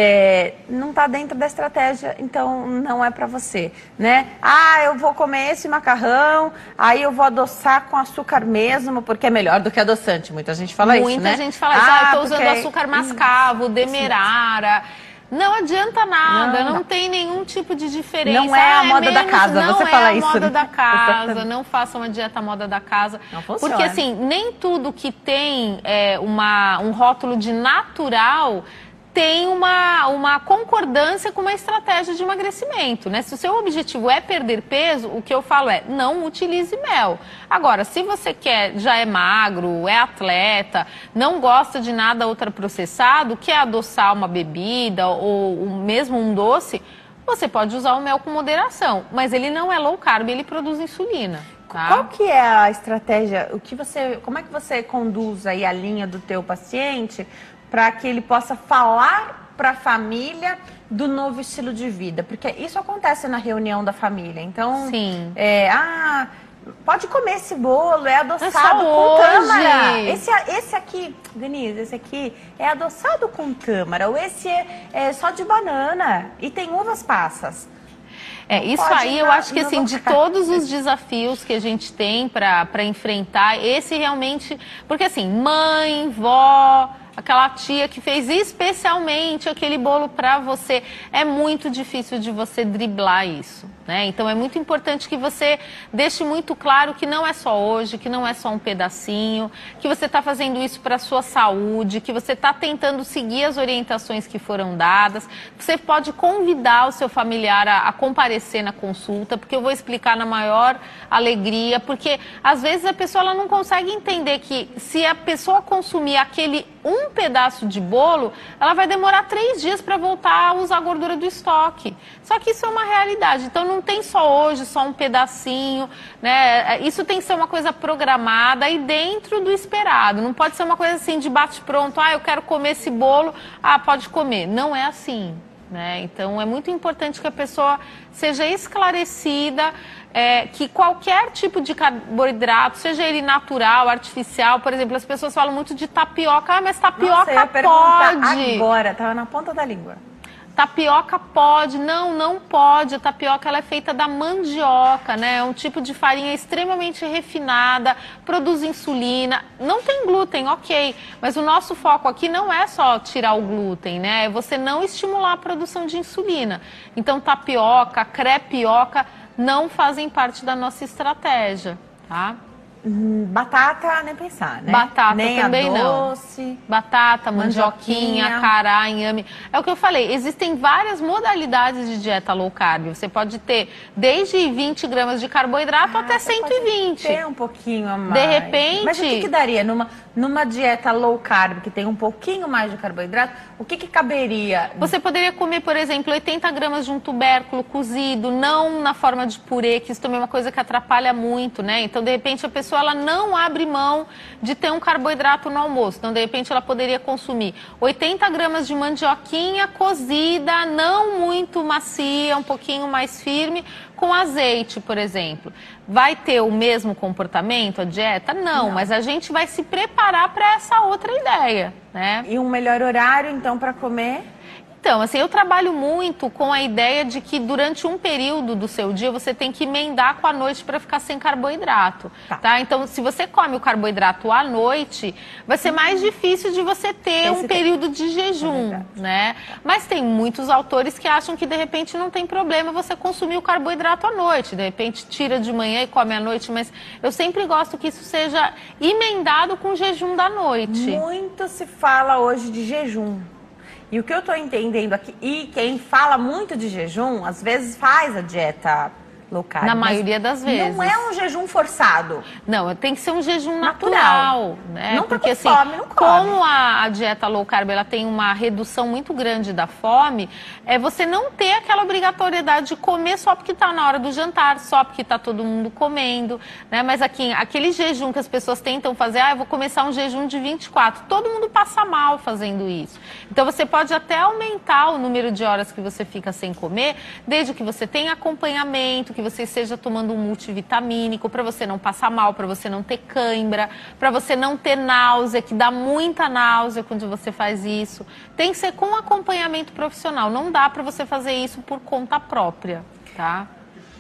É, não está dentro da estratégia, então não é para você, né? Ah, eu vou comer esse macarrão, aí eu vou adoçar com açúcar mesmo, porque é melhor do que adoçante. Muita gente fala Muita isso, né? Muita gente fala isso. Ah, eu tô usando porque... açúcar mascavo, demerara. Não adianta nada, não, não tem nenhum tipo de diferença. Não é a ah, moda é da menos, casa, não você é fala a isso. moda né? da casa, não faça uma dieta moda da casa. Não funciona. Porque assim, nem tudo que tem é, uma, um rótulo de natural tem uma, uma concordância com uma estratégia de emagrecimento, né? Se o seu objetivo é perder peso, o que eu falo é, não utilize mel. Agora, se você quer, já é magro, é atleta, não gosta de nada ultraprocessado, quer adoçar uma bebida ou, ou mesmo um doce, você pode usar o mel com moderação, mas ele não é low carb, ele produz insulina. Tá? Qual que é a estratégia? O que você, como é que você conduz aí a linha do teu paciente para que ele possa falar para a família do novo estilo de vida? Porque isso acontece na reunião da família. Então, Sim. É, ah, pode comer esse bolo, é adoçado é com hoje. tâmara. Esse, esse aqui, Denise, esse aqui é adoçado com tâmara, ou esse é, é só de banana e tem uvas passas. É, isso aí eu acho que assim, de todos os desafios que a gente tem para enfrentar, esse realmente... Porque assim, mãe, vó, aquela tia que fez especialmente aquele bolo para você, é muito difícil de você driblar isso, né? Então é muito importante que você deixe muito claro que não é só hoje, que não é só um pedacinho, que você está fazendo isso para a sua saúde, que você está tentando seguir as orientações que foram dadas. Você pode convidar o seu familiar a, a comparecer na consulta, porque eu vou explicar na maior alegria, porque às vezes a pessoa ela não consegue entender que se a pessoa consumir aquele um pedaço de bolo, ela vai demorar três dias para voltar a usar a gordura do estoque. Só que isso é uma realidade. Então não tem só hoje, só um pedacinho, né? Isso tem que ser uma coisa programada e dentro do esperado. Não pode ser uma coisa assim de bate-pronto. Ah, eu quero comer esse bolo, ah, pode comer. Não é assim, né? Então é muito importante que a pessoa seja esclarecida, é, que qualquer tipo de carboidrato, seja ele natural, artificial, por exemplo, as pessoas falam muito de tapioca, ah, mas tapioca Nossa, pode. Agora, tava na ponta da língua. Tapioca pode, não, não pode. A tapioca ela é feita da mandioca, né? É um tipo de farinha extremamente refinada, produz insulina, não tem glúten, ok. Mas o nosso foco aqui não é só tirar o glúten, né? É você não estimular a produção de insulina. Então tapioca, crepioca não fazem parte da nossa estratégia, tá? Hum, batata, nem pensar, né? Batata nem também a doce, não. Batata, mandioquinha, mandioquinha, cará, inhame. É o que eu falei, existem várias modalidades de dieta low carb. Você pode ter desde vinte gramas de carboidrato ah, até cento e vinte. Tem um pouquinho a mais. De repente... Mas o que, que daria? Numa, numa dieta low carb, que tem um pouquinho mais de carboidrato, o que que caberia? Você poderia comer, por exemplo, oitenta gramas de um tubérculo cozido, não na forma de purê, que isso também é uma coisa que atrapalha muito, né? Então, de repente, a pessoa ela não abre mão de ter um carboidrato no almoço. Então, de repente, ela poderia consumir oitenta gramas de mandioquinha cozida, não muito macia, um pouquinho mais firme, com azeite, por exemplo. Vai ter o mesmo comportamento, a dieta? Não, não. Mas a gente vai se preparar para essa outra ideia, né? E um melhor horário, então, para comer? Então, assim, eu trabalho muito com a ideia de que durante um período do seu dia você tem que emendar com a noite para ficar sem carboidrato, tá. tá? Então, se você come o carboidrato à noite, vai ser mais difícil de você ter Esse um período de jejum, é né? Mas tem muitos autores que acham que, de repente, não tem problema você consumir o carboidrato à noite. De repente, tira de manhã e come à noite, mas eu sempre gosto que isso seja emendado com o jejum da noite. Muito se fala hoje de jejum. E o que eu estou entendendo aqui, e quem fala muito de jejum, às vezes faz a dieta low carb. Na maioria das vezes. Não é um jejum forçado. Não, tem que ser um jejum natural, natural né? Não Porque tá com assim, fome, não come. Como a, a dieta low carb ela tem uma redução muito grande da fome, é você não ter aquela obrigatoriedade de comer só porque está na hora do jantar, só porque está todo mundo comendo, né? Mas aqui, aquele jejum que as pessoas tentam fazer, ah, eu vou começar um jejum de vinte e quatro, todo mundo passa mal fazendo isso. Então você pode até aumentar o número de horas que você fica sem comer, desde que você tenha acompanhamento, que você esteja tomando um multivitamínico, para você não passar mal, para você não ter cãibra, para você não ter náusea, que dá muita náusea quando você faz isso. Tem que ser com acompanhamento profissional, não dá para você fazer isso por conta própria, tá?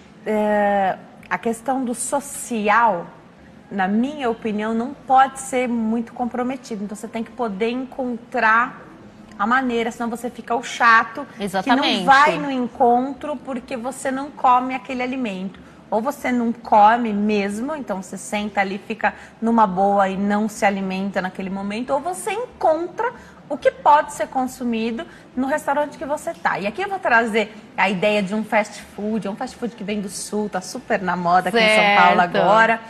É, a questão do social, na minha opinião, não pode ser muito comprometido. Então você tem que poder encontrar a maneira, senão você fica o chato, Exatamente. que não vai no encontro porque você não come aquele alimento. Ou você não come mesmo, então você senta ali, fica numa boa e não se alimenta naquele momento, ou você encontra o que pode ser consumido no restaurante que você tá. E aqui eu vou trazer a ideia de um fast food, é um fast food que vem do Sul, tá super na moda aqui certo. em São Paulo agora.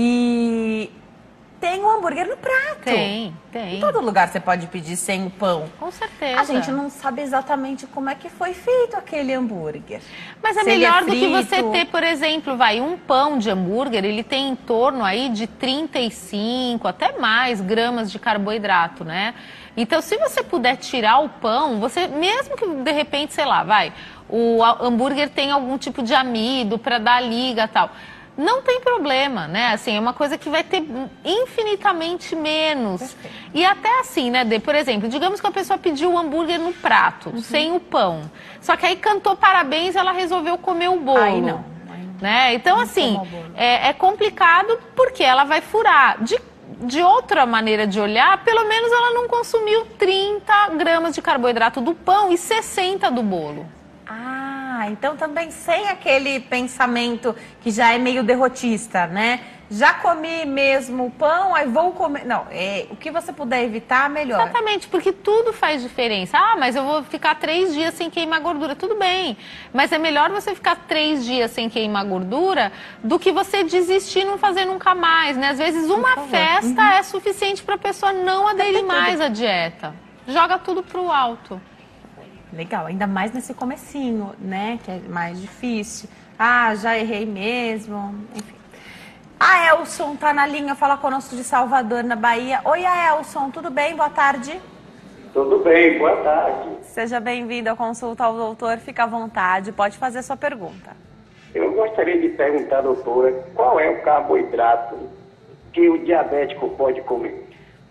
E tem um hambúrguer no prato. Tem, tem. Em todo lugar você pode pedir sem o pão. Com certeza. A gente não sabe exatamente como é que foi feito aquele hambúrguer. Mas é Se ele melhor é do que você frito. ter, por exemplo, vai, um pão de hambúrguer, ele tem em torno aí de trinta e cinco, até mais gramas de carboidrato, né? Então, se você puder tirar o pão, você, mesmo que de repente, sei lá, vai, o hambúrguer tem algum tipo de amido para dar liga e tal. Não tem problema, né? Assim, é uma coisa que vai ter infinitamente menos. Perfeito. E até assim, né, Dê? Por exemplo, digamos que a pessoa pediu o hambúrguer no prato, uhum. sem o pão. Só que aí cantou parabéns e ela resolveu comer o bolo. Aí não. Aí não. Né? Então, não assim, é, é complicado porque ela vai furar. De, de outra maneira de olhar, pelo menos ela não consumiu trinta gramas de carboidrato do pão e sessenta do bolo. Ah, então também sem aquele pensamento que já é meio derrotista, né? Já comi mesmo o pão, aí vou comer... Não, é, o que você puder evitar, melhor. Exatamente, porque tudo faz diferença. Ah, mas eu vou ficar três dias sem queimar gordura. Tudo bem, mas é melhor você ficar três dias sem queimar gordura do que você desistir e não fazer nunca mais, né? Às vezes uma festa uhum. é suficiente para a pessoa não aderir mais à dieta. Joga tudo pro alto. Legal, ainda mais nesse comecinho, né? Que é mais difícil. Ah, já errei mesmo, enfim. A Elson tá na linha, fala conosco de Salvador, na Bahia. Oi, Elson, tudo bem? Boa tarde. Tudo bem, boa tarde. Seja bem-vindo à consulta ao doutor, fica à vontade, pode fazer a sua pergunta. Eu gostaria de perguntar, doutora, qual é o carboidrato que o diabético pode comer?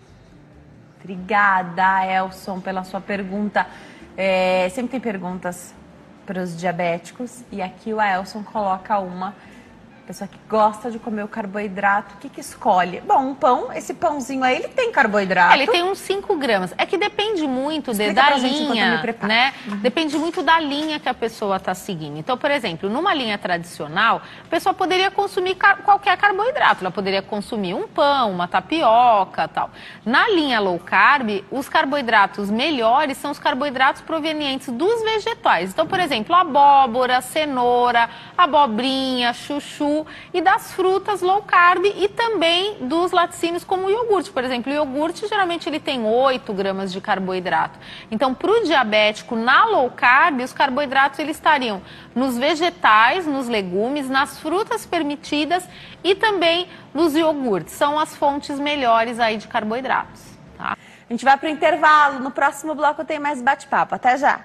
Obrigada, Elson, pela sua pergunta. É, sempre tem perguntas para os diabéticos e aqui o Elson coloca uma pessoa que gosta de comer o carboidrato, o que que escolhe? Bom, um pão, esse pãozinho aí, ele tem carboidrato. Ele tem uns cinco gramas. É que depende muito de, da linha, né? Uhum. Depende muito da linha que a pessoa está seguindo. Então, por exemplo, numa linha tradicional, a pessoa poderia consumir car qualquer carboidrato. Ela poderia consumir um pão, uma tapioca, tal. Na linha low carb, os carboidratos melhores são os carboidratos provenientes dos vegetais. Então, por exemplo, abóbora, cenoura, abobrinha, chuchu, tofu e das frutas low carb e também dos laticínios como o iogurte. Por exemplo, o iogurte geralmente ele tem oito gramas de carboidrato. Então, para o diabético na low carb, os carboidratos eles estariam nos vegetais, nos legumes, nas frutas permitidas e também nos iogurtes. São as fontes melhores aí de carboidratos. Tá? A gente vai para o intervalo. No próximo bloco tem mais bate-papo. Até já!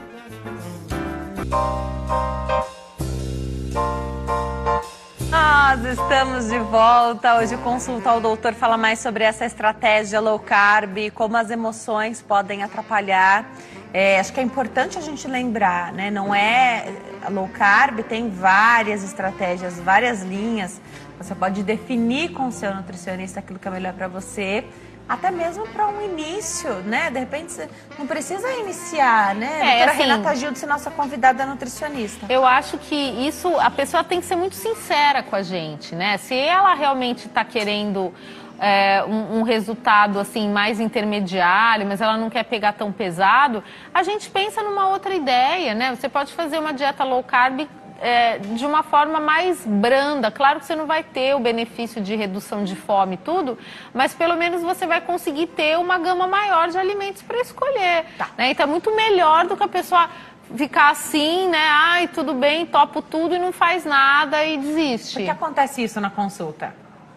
Nós estamos de volta. Hoje o Consulta ao Doutor fala mais sobre essa estratégia low carb, como as emoções podem atrapalhar. É, acho que é importante a gente lembrar, né? Não é... A low carb tem várias estratégias, várias linhas. Você pode definir com o seu nutricionista aquilo que é melhor para você. Até mesmo para um início, né? De repente, você não precisa iniciar, né? É, Doutora assim, Renata Gildes, nossa convidada nutricionista. Eu acho que isso, a pessoa tem que ser muito sincera com a gente, né? Se ela realmente está querendo é, um, um resultado, assim, mais intermediário, mas ela não quer pegar tão pesado, a gente pensa numa outra ideia, né? Você pode fazer uma dieta low carb É, de uma forma mais branda. Claro que você não vai ter o benefício de redução de fome e tudo, mas pelo menos você vai conseguir ter uma gama maior de alimentos para escolher. Tá. Né? Então é muito melhor do que a pessoa ficar assim, né? Ai, tudo bem, topo tudo e não faz nada e desiste. Por que acontece isso na consulta?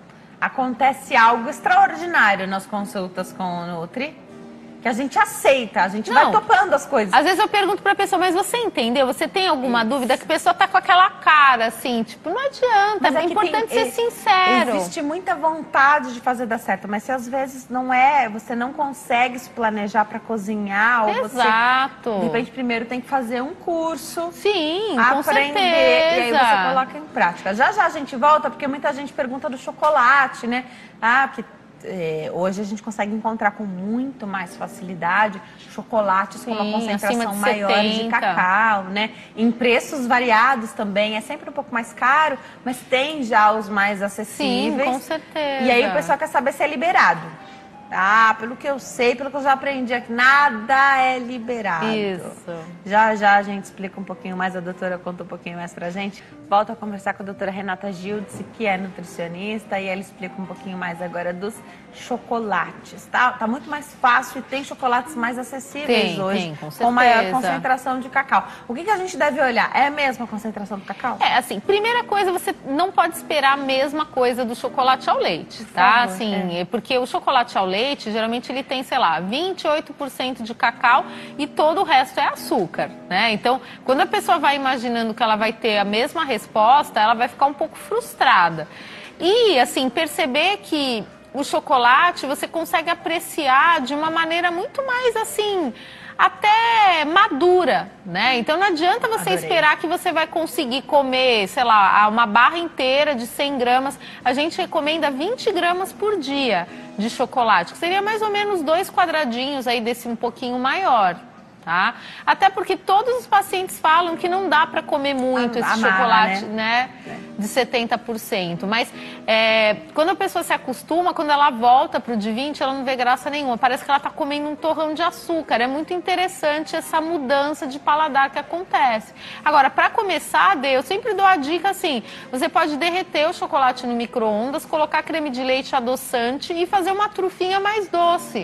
Acontece algo extraordinário nas consultas com o Nutri, que a gente aceita, a gente Não. vai topando as coisas. Às vezes eu pergunto pra pessoa, mas você entendeu? Você tem alguma Isso. dúvida? Que a pessoa tá com aquela cara, assim, tipo, não adianta, mas é, é importante tem, ser sincero. Existe muita vontade de fazer dar certo, mas se às vezes não é, você não consegue se planejar pra cozinhar, ou Exato. você, de repente, primeiro tem que fazer um curso. Sim, aprender, com certeza. E aí você coloca em prática. Já já a gente volta, porque muita gente pergunta do chocolate, né? Ah, porque... É, hoje a gente consegue encontrar com muito mais facilidade chocolates Sim, com uma concentração maior de cacau, né? Em preços variados também, é sempre um pouco mais caro, mas tem já os mais acessíveis. Sim, com certeza. E aí o pessoal quer saber se é liberado. Ah, pelo que eu sei, pelo que eu já aprendi aqui, nada é liberado. Isso. Já, já a gente explica um pouquinho mais, a doutora conta um pouquinho mais pra gente. Volto a conversar com a doutora Renata Gildes, que é nutricionista, e ela explica um pouquinho mais agora dos chocolates, tá? Tá muito mais fácil e tem chocolates mais acessíveis tem, hoje, tem, com, com maior concentração de cacau. O que, que a gente deve olhar? É a mesma concentração do cacau? É, assim, primeira coisa, você não pode esperar a mesma coisa do chocolate ao leite, Por tá? favor, Assim, é. porque o chocolate ao leite, geralmente ele tem, sei lá, vinte e oito por cento de cacau e todo o resto é açúcar, né? Então, quando a pessoa vai imaginando que ela vai ter a mesma resposta, ela vai ficar um pouco frustrada. E, assim, perceber que o chocolate você consegue apreciar de uma maneira muito mais, assim, até madura, né? Então não adianta você Adorei. esperar que você vai conseguir comer, sei lá, uma barra inteira de cem gramas. A gente recomenda vinte gramas por dia de chocolate, que seria mais ou menos dois quadradinhos aí desse um pouquinho maior. Tá? Até porque todos os pacientes falam que não dá para comer muito esse Amara, chocolate, né? né? De setenta por cento. Mas é, quando a pessoa se acostuma, quando ela volta pro de vinte, ela não vê graça nenhuma. Parece que ela está comendo um torrão de açúcar. É muito interessante essa mudança de paladar que acontece. Agora, para começar, Dê, eu sempre dou a dica assim: você pode derreter o chocolate no micro-ondas, colocar creme de leite adoçante e fazer uma trufinha mais doce.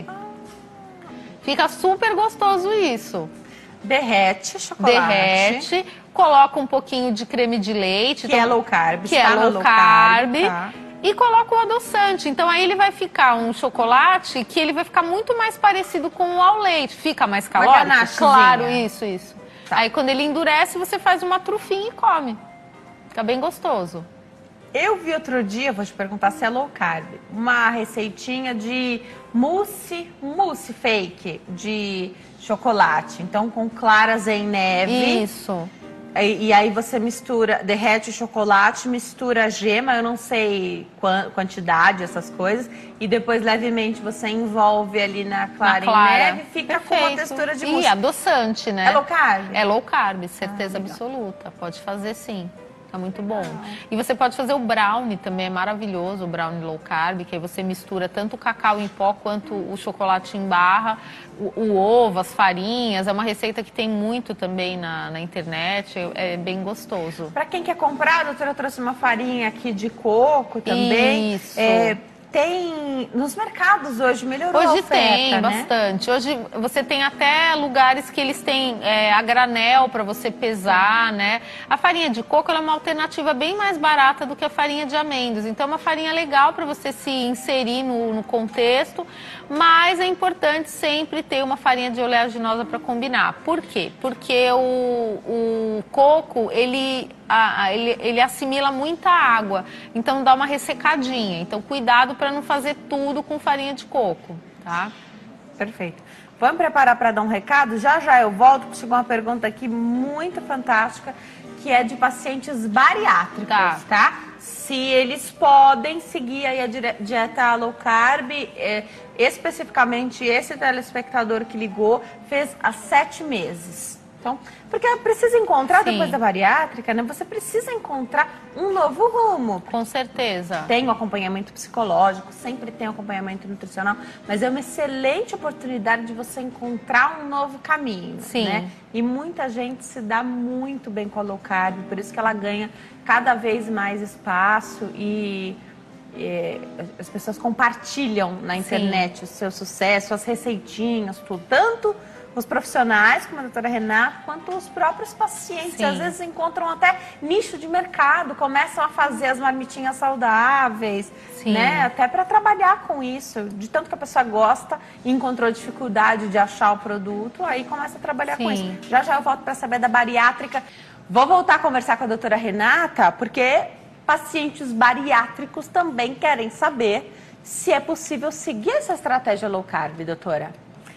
Fica super gostoso isso. Derrete chocolate. Derrete, coloca um pouquinho de creme de leite. Que então, é low carb. Que é low, low carb. carb tá. E coloca o adoçante. Então aí ele vai ficar um chocolate que ele vai ficar muito mais parecido com o ao leite. Fica mais calórico? Claro, isso, isso. Tá. Aí quando ele endurece, você faz uma trufinha e come. Fica bem gostoso. Eu vi outro dia, vou te perguntar se é low carb, uma receitinha de mousse, mousse fake de chocolate. Então, com claras em neve. Isso. E, e aí você mistura, derrete o chocolate, mistura a gema, eu não sei quant, quantidade, essas coisas. E depois, levemente, você envolve ali na clara, na clara. em neve. Fica Perfeito. com uma textura de mousse. E adoçante, né? É low carb? É low carb, certeza ah, absoluta. Pode fazer sim. fica muito bom. E você pode fazer o brownie também, é maravilhoso, o brownie low carb, que aí você mistura tanto o cacau em pó quanto o chocolate em barra, o, o ovo, as farinhas, é uma receita que tem muito também na, na internet, é, é bem gostoso. Para quem quer comprar, a doutora trouxe uma farinha aqui de coco também. Isso. É, tem nos mercados hoje, melhorou hoje a oferta, tem, né? bastante. Hoje você tem até lugares que eles têm é, a granel para você pesar, né? A farinha de coco ela é uma alternativa bem mais barata do que a farinha de amêndoas. Então é uma farinha legal para você se inserir no, no contexto, mas é importante sempre ter uma farinha de oleaginosa para combinar. Por quê? Porque o, o coco, ele... A, ele, ele assimila muita água, então dá uma ressecadinha. Então cuidado para não fazer tudo com farinha de coco, tá? Perfeito. Vamos preparar para dar um recado? Já já eu volto, porque chegou uma pergunta aqui muito fantástica, que é de pacientes bariátricos, tá? tá? Se eles podem seguir aí a dieta low carb, é, especificamente esse telespectador que ligou fez há sete meses. Então, porque precisa encontrar, Sim. depois da bariátrica, né? Você precisa encontrar um novo rumo. Com certeza. Tem o acompanhamento psicológico, sempre tem o acompanhamento nutricional, mas é uma excelente oportunidade de você encontrar um novo caminho, Sim. né? E muita gente se dá muito bem com a low carb, por isso que ela ganha cada vez mais espaço e... É, as pessoas compartilham na internet Sim. o seu sucesso, as receitinhas, tudo. Tanto os profissionais, como a doutora Renata, quanto os próprios pacientes. Sim. Às vezes encontram até nicho de mercado, começam a fazer as marmitinhas saudáveis, Sim. né? Até para trabalhar com isso. De tanto que a pessoa gosta e encontrou dificuldade de achar o produto, aí começa a trabalhar Sim. com isso. Já já eu volto para saber da bariátrica. Vou voltar a conversar com a doutora Renata, porque pacientes bariátricos também querem saber se é possível seguir essa estratégia low carb, doutora.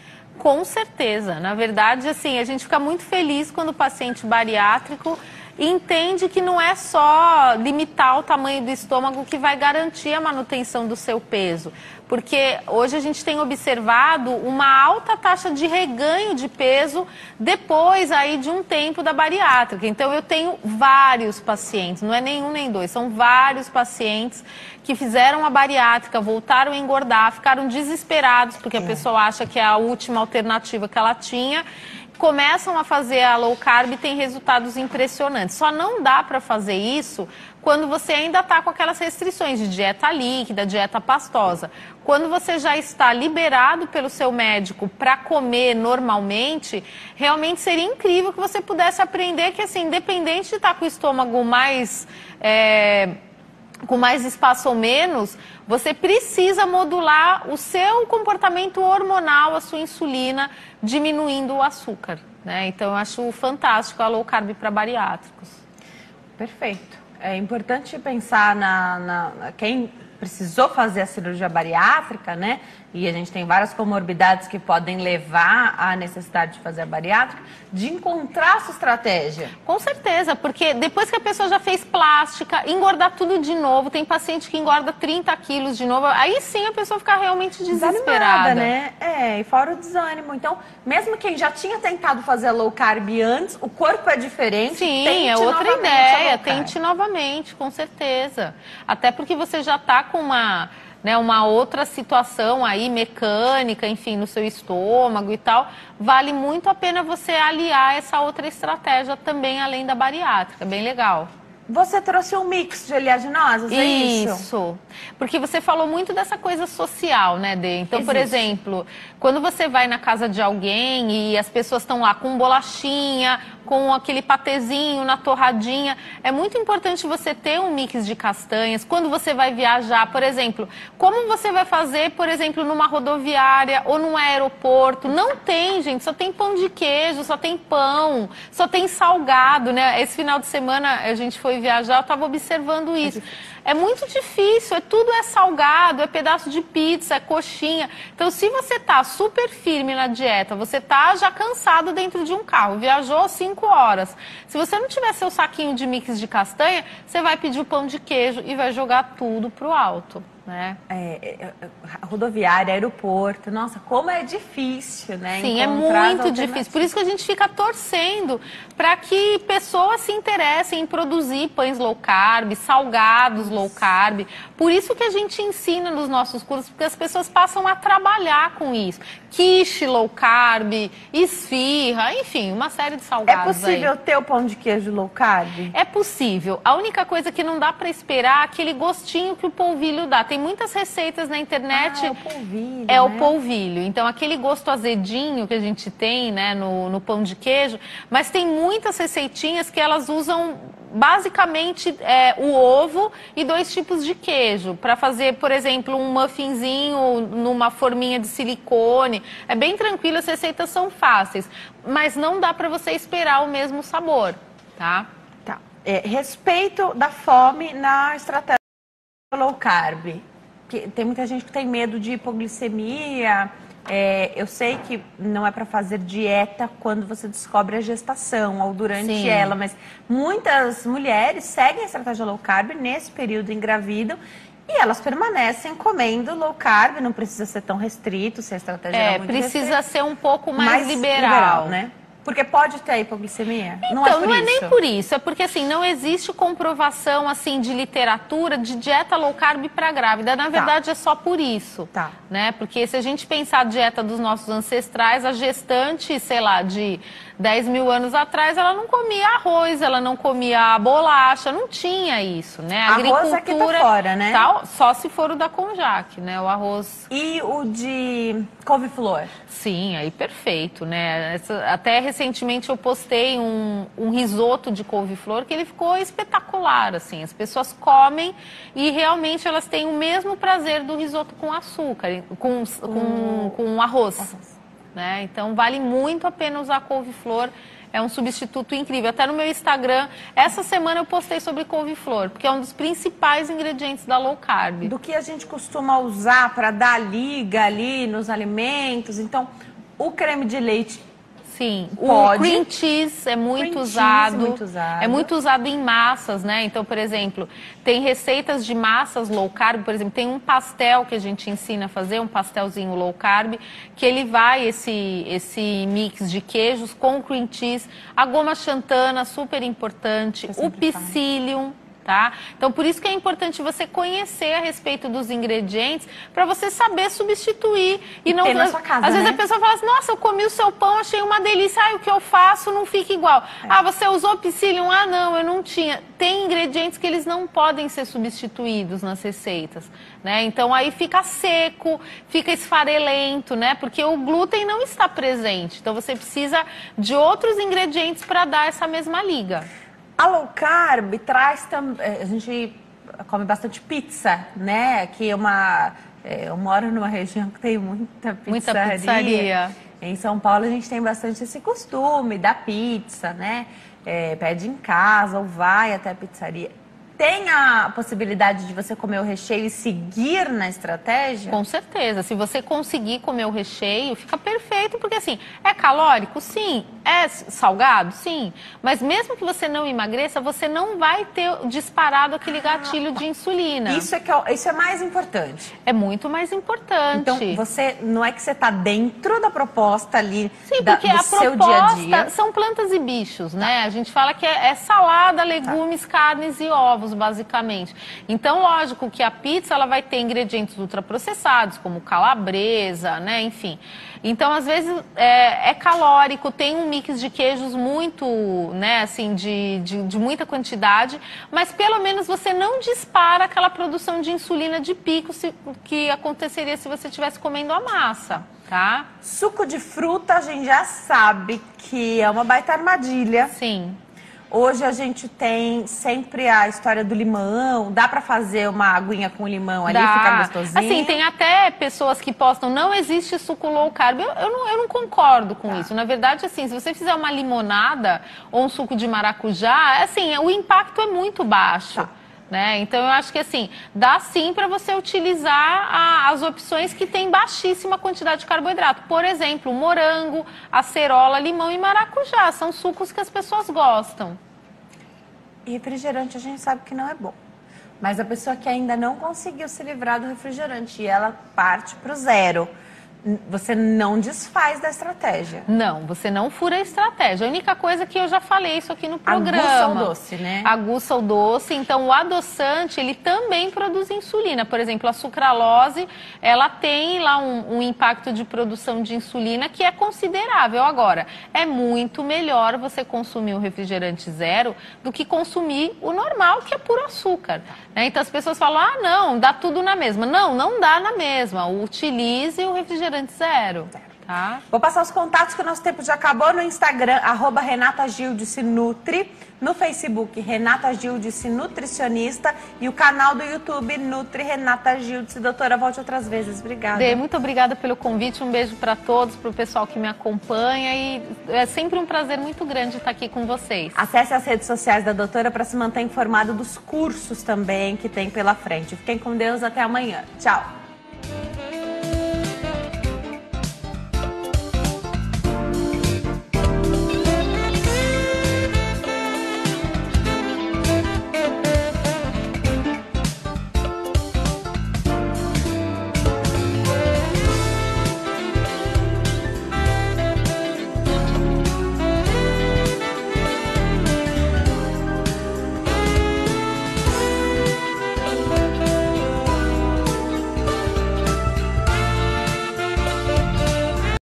Com certeza. Na verdade, assim, a gente fica muito feliz quando o paciente bariátrico entende que não é só limitar o tamanho do estômago que vai garantir a manutenção do seu peso. Porque hoje a gente tem observado uma alta taxa de reganho de peso depois aí de um tempo da bariátrica. Então eu tenho vários pacientes, não é nenhum nem dois, são vários pacientes que fizeram a bariátrica, voltaram a engordar, ficaram desesperados porque a pessoa acha que é a última alternativa que ela tinha. Começam a fazer a low carb e tem resultados impressionantes. Só não dá para fazer isso quando você ainda está com aquelas restrições de dieta líquida, dieta pastosa. Quando você já está liberado pelo seu médico para comer normalmente, realmente seria incrível que você pudesse aprender que, assim, independente de estar com o estômago mais... É... com mais espaço ou menos, você precisa modular o seu comportamento hormonal, a sua insulina, diminuindo o açúcar, né? Então, eu acho fantástico a low carb para bariátricos. Perfeito. É importante pensar na, na, na quem precisou fazer a cirurgia bariátrica, né? E a gente tem várias comorbidades que podem levar à necessidade de fazer a bariátrica, de encontrar a sua estratégia. Com certeza, porque depois que a pessoa já fez plástica, engordar tudo de novo, tem paciente que engorda trinta quilos de novo, aí sim a pessoa fica realmente desesperada. Desanimada, né? É, e fora o desânimo. Então, mesmo quem já tinha tentado fazer a low carb antes, o corpo é diferente. Sim, é outra ideia, tente novamente, com certeza. Até porque você já está com uma... Né, uma outra situação aí mecânica, enfim, no seu estômago e tal, vale muito a pena você aliar essa outra estratégia também, além da bariátrica, bem legal. Você trouxe um mix de oleaginosas, é isso? Isso, porque você falou muito dessa coisa social, né, Dê? Então, Existe. Por exemplo, quando você vai na casa de alguém e as pessoas estão lá com bolachinha, com aquele patezinho na torradinha, é muito importante você ter um mix de castanhas. Quando você vai viajar, por exemplo, como você vai fazer, por exemplo, numa rodoviária ou num aeroporto? Não tem, gente, só tem pão de queijo, só tem pão, só tem salgado, né? Esse final de semana a gente foi viajar, eu estava observando isso. É muito difícil, é tudo é salgado, é pedaço de pizza, é coxinha. Então, se você tá super firme na dieta, você tá já cansado dentro de um carro, viajou cinco horas. Se você não tiver seu saquinho de mix de castanha, você vai pedir o pão de queijo e vai jogar tudo pro alto, né? É, é, rodoviária, aeroporto, nossa, como é difícil, né? Sim, é muito difícil. Por isso que a gente fica torcendo para que pessoas se interessem em produzir pães low carb, salgados low carb. Por isso que a gente ensina nos nossos cursos, porque as pessoas passam a trabalhar com isso. Quiche low carb, esfirra, enfim, uma série de salgados. É possível aí. ter o pão de queijo low carb? É possível. A única coisa que não dá para esperar é aquele gostinho que o polvilho dá. Tem muitas receitas na internet. Ah, é o polvilho, É né? o polvilho. Então, aquele gosto azedinho que a gente tem, né, no, no pão de queijo. Mas tem muitas receitinhas que elas usam basicamente é, o ovo e dois tipos de queijo. Para fazer, por exemplo, um muffinzinho numa forminha de silicone. É bem tranquilo, as receitas são fáceis. Mas não dá para você esperar o mesmo sabor, tá? Tá. É, respeito da fome na estratégia low carb. Que tem muita gente que tem medo de hipoglicemia. É, eu sei que não é para fazer dieta quando você descobre a gestação ou durante Sim. ela, mas muitas mulheres seguem a estratégia low carb nesse período, engravidam e elas permanecem comendo low carb. Não precisa ser tão restrito, se a estratégia É, é muito precisa restrita, ser um pouco mais, mais liberal. né? Porque pode ter hipoglicemia? Então, não é, por não é isso. nem por isso, é porque assim, não existe comprovação assim de literatura de dieta low carb para grávida. Na verdade, é só por isso. Tá. Né? Porque se a gente pensar a dieta dos nossos ancestrais, a gestante, sei lá, de dez mil anos atrás, ela não comia arroz, ela não comia bolacha, não tinha isso, né? A Arroz aqui tá fora, né? Tal, só se for o da Conjac, né? O arroz... E o de couve-flor? Sim, aí perfeito, né? Essa, até recentemente eu postei um, um risoto de couve-flor que ele ficou espetacular, assim. As pessoas comem e realmente elas têm o mesmo prazer do risoto com açúcar, com, com, com arroz, arroz. Né? Então vale muito a pena usar couve-flor. É um substituto incrível. Até no meu Instagram, essa semana eu postei sobre couve-flor, porque é um dos principais ingredientes da low carb. Do que a gente costuma usar para dar liga ali nos alimentos. Então, o creme de leite. Sim, pode. O cream cheese é muito cream usado. Cheese, muito usado. É muito usado em massas, né? Então, por exemplo, tem receitas de massas low carb, por exemplo, tem um pastel que a gente ensina a fazer, um pastelzinho low carb, que ele vai esse esse mix de queijos com cream cheese, a goma xantana, super importante, o psyllium. Tá? Então, por isso que é importante você conhecer a respeito dos ingredientes para você saber substituir. E, e não, ter na sua casa, às né? vezes a pessoa fala assim, nossa, eu comi o seu pão, achei uma delícia, ah, o que eu faço não fica igual. É. Ah, você usou psyllium? Ah, não, eu não tinha. Tem ingredientes que eles não podem ser substituídos nas receitas, né? Então, aí fica seco, fica esfarelento, né? Porque o glúten não está presente. Então, você precisa de outros ingredientes para dar essa mesma liga. A low carb traz também. A gente come bastante pizza, né? Aqui é uma. Eu moro numa região que tem muita pizzaria. Muita pizzaria. Em São Paulo a gente tem bastante esse costume da pizza, né? É, pede em casa ou vai até a pizzaria. Tem a possibilidade de você comer o recheio e seguir na estratégia? Com certeza. Se você conseguir comer o recheio, fica perfeito, porque assim, é calórico? Sim. É salgado? Sim. Mas mesmo que você não emagreça, você não vai ter disparado aquele gatilho de insulina. Isso é, que é, isso é mais importante. É muito mais importante. Então, você não é que você está dentro da proposta ali, Sim, da, porque do a seu proposta dia a dia. São plantas e bichos, né? A gente fala que é, é salada, legumes, tá. carnes e ovos, basicamente. Então, lógico que a pizza ela vai ter ingredientes ultraprocessados, como calabresa, né? Enfim. Então, às vezes, é, é calórico, tem um mix de queijos muito, né, assim, de, de, de muita quantidade, mas pelo menos você não dispara aquela produção de insulina de pico se, que aconteceria se você estivesse comendo a massa, tá? Suco de fruta, a gente já sabe que é uma baita armadilha. Sim. Hoje a gente tem sempre a história do limão. Dá pra fazer uma aguinha com limão ali, Dá. fica gostosinho? Assim, tem até pessoas que postam, não existe suco low carb. Eu, eu, não, eu não concordo com tá. isso. Na verdade, assim, se você fizer uma limonada ou um suco de maracujá, assim, o impacto é muito baixo. Tá. Né? Então, eu acho que assim, dá sim para você utilizar a, as opções que têm baixíssima quantidade de carboidrato. Por exemplo, morango, acerola, limão e maracujá. São sucos que as pessoas gostam. E refrigerante a gente sabe que não é bom. Mas a pessoa que ainda não conseguiu se livrar do refrigerante e ela parte para o zero, você não desfaz da estratégia. Não, você não fura a estratégia. A única coisa que eu já falei isso aqui no programa. Aguça o doce, né? Aguça o doce. Então, o adoçante, ele também produz insulina. Por exemplo, a sucralose, ela tem lá um, um impacto de produção de insulina que é considerável. Agora, é muito melhor você consumir o refrigerante zero do que consumir o normal, que é puro açúcar. Né? Então, as pessoas falam, ah, não, dá tudo na mesma. Não, não dá na mesma. Utilize o refrigerante zero, tá? Vou passar os contatos que o nosso tempo já acabou no Instagram, arroba Renata Gildice Nutri, no Facebook Renata Gildice Nutricionista e o canal do YouTube Nutri Renata Gildice. Doutora, volte outras vezes. Obrigada. Dê, muito obrigada pelo convite, um beijo para todos, para o pessoal que me acompanha e é sempre um prazer muito grande estar aqui com vocês. Acesse as redes sociais da doutora para se manter informado dos cursos também que tem pela frente. Fiquem com Deus, até amanhã. Tchau.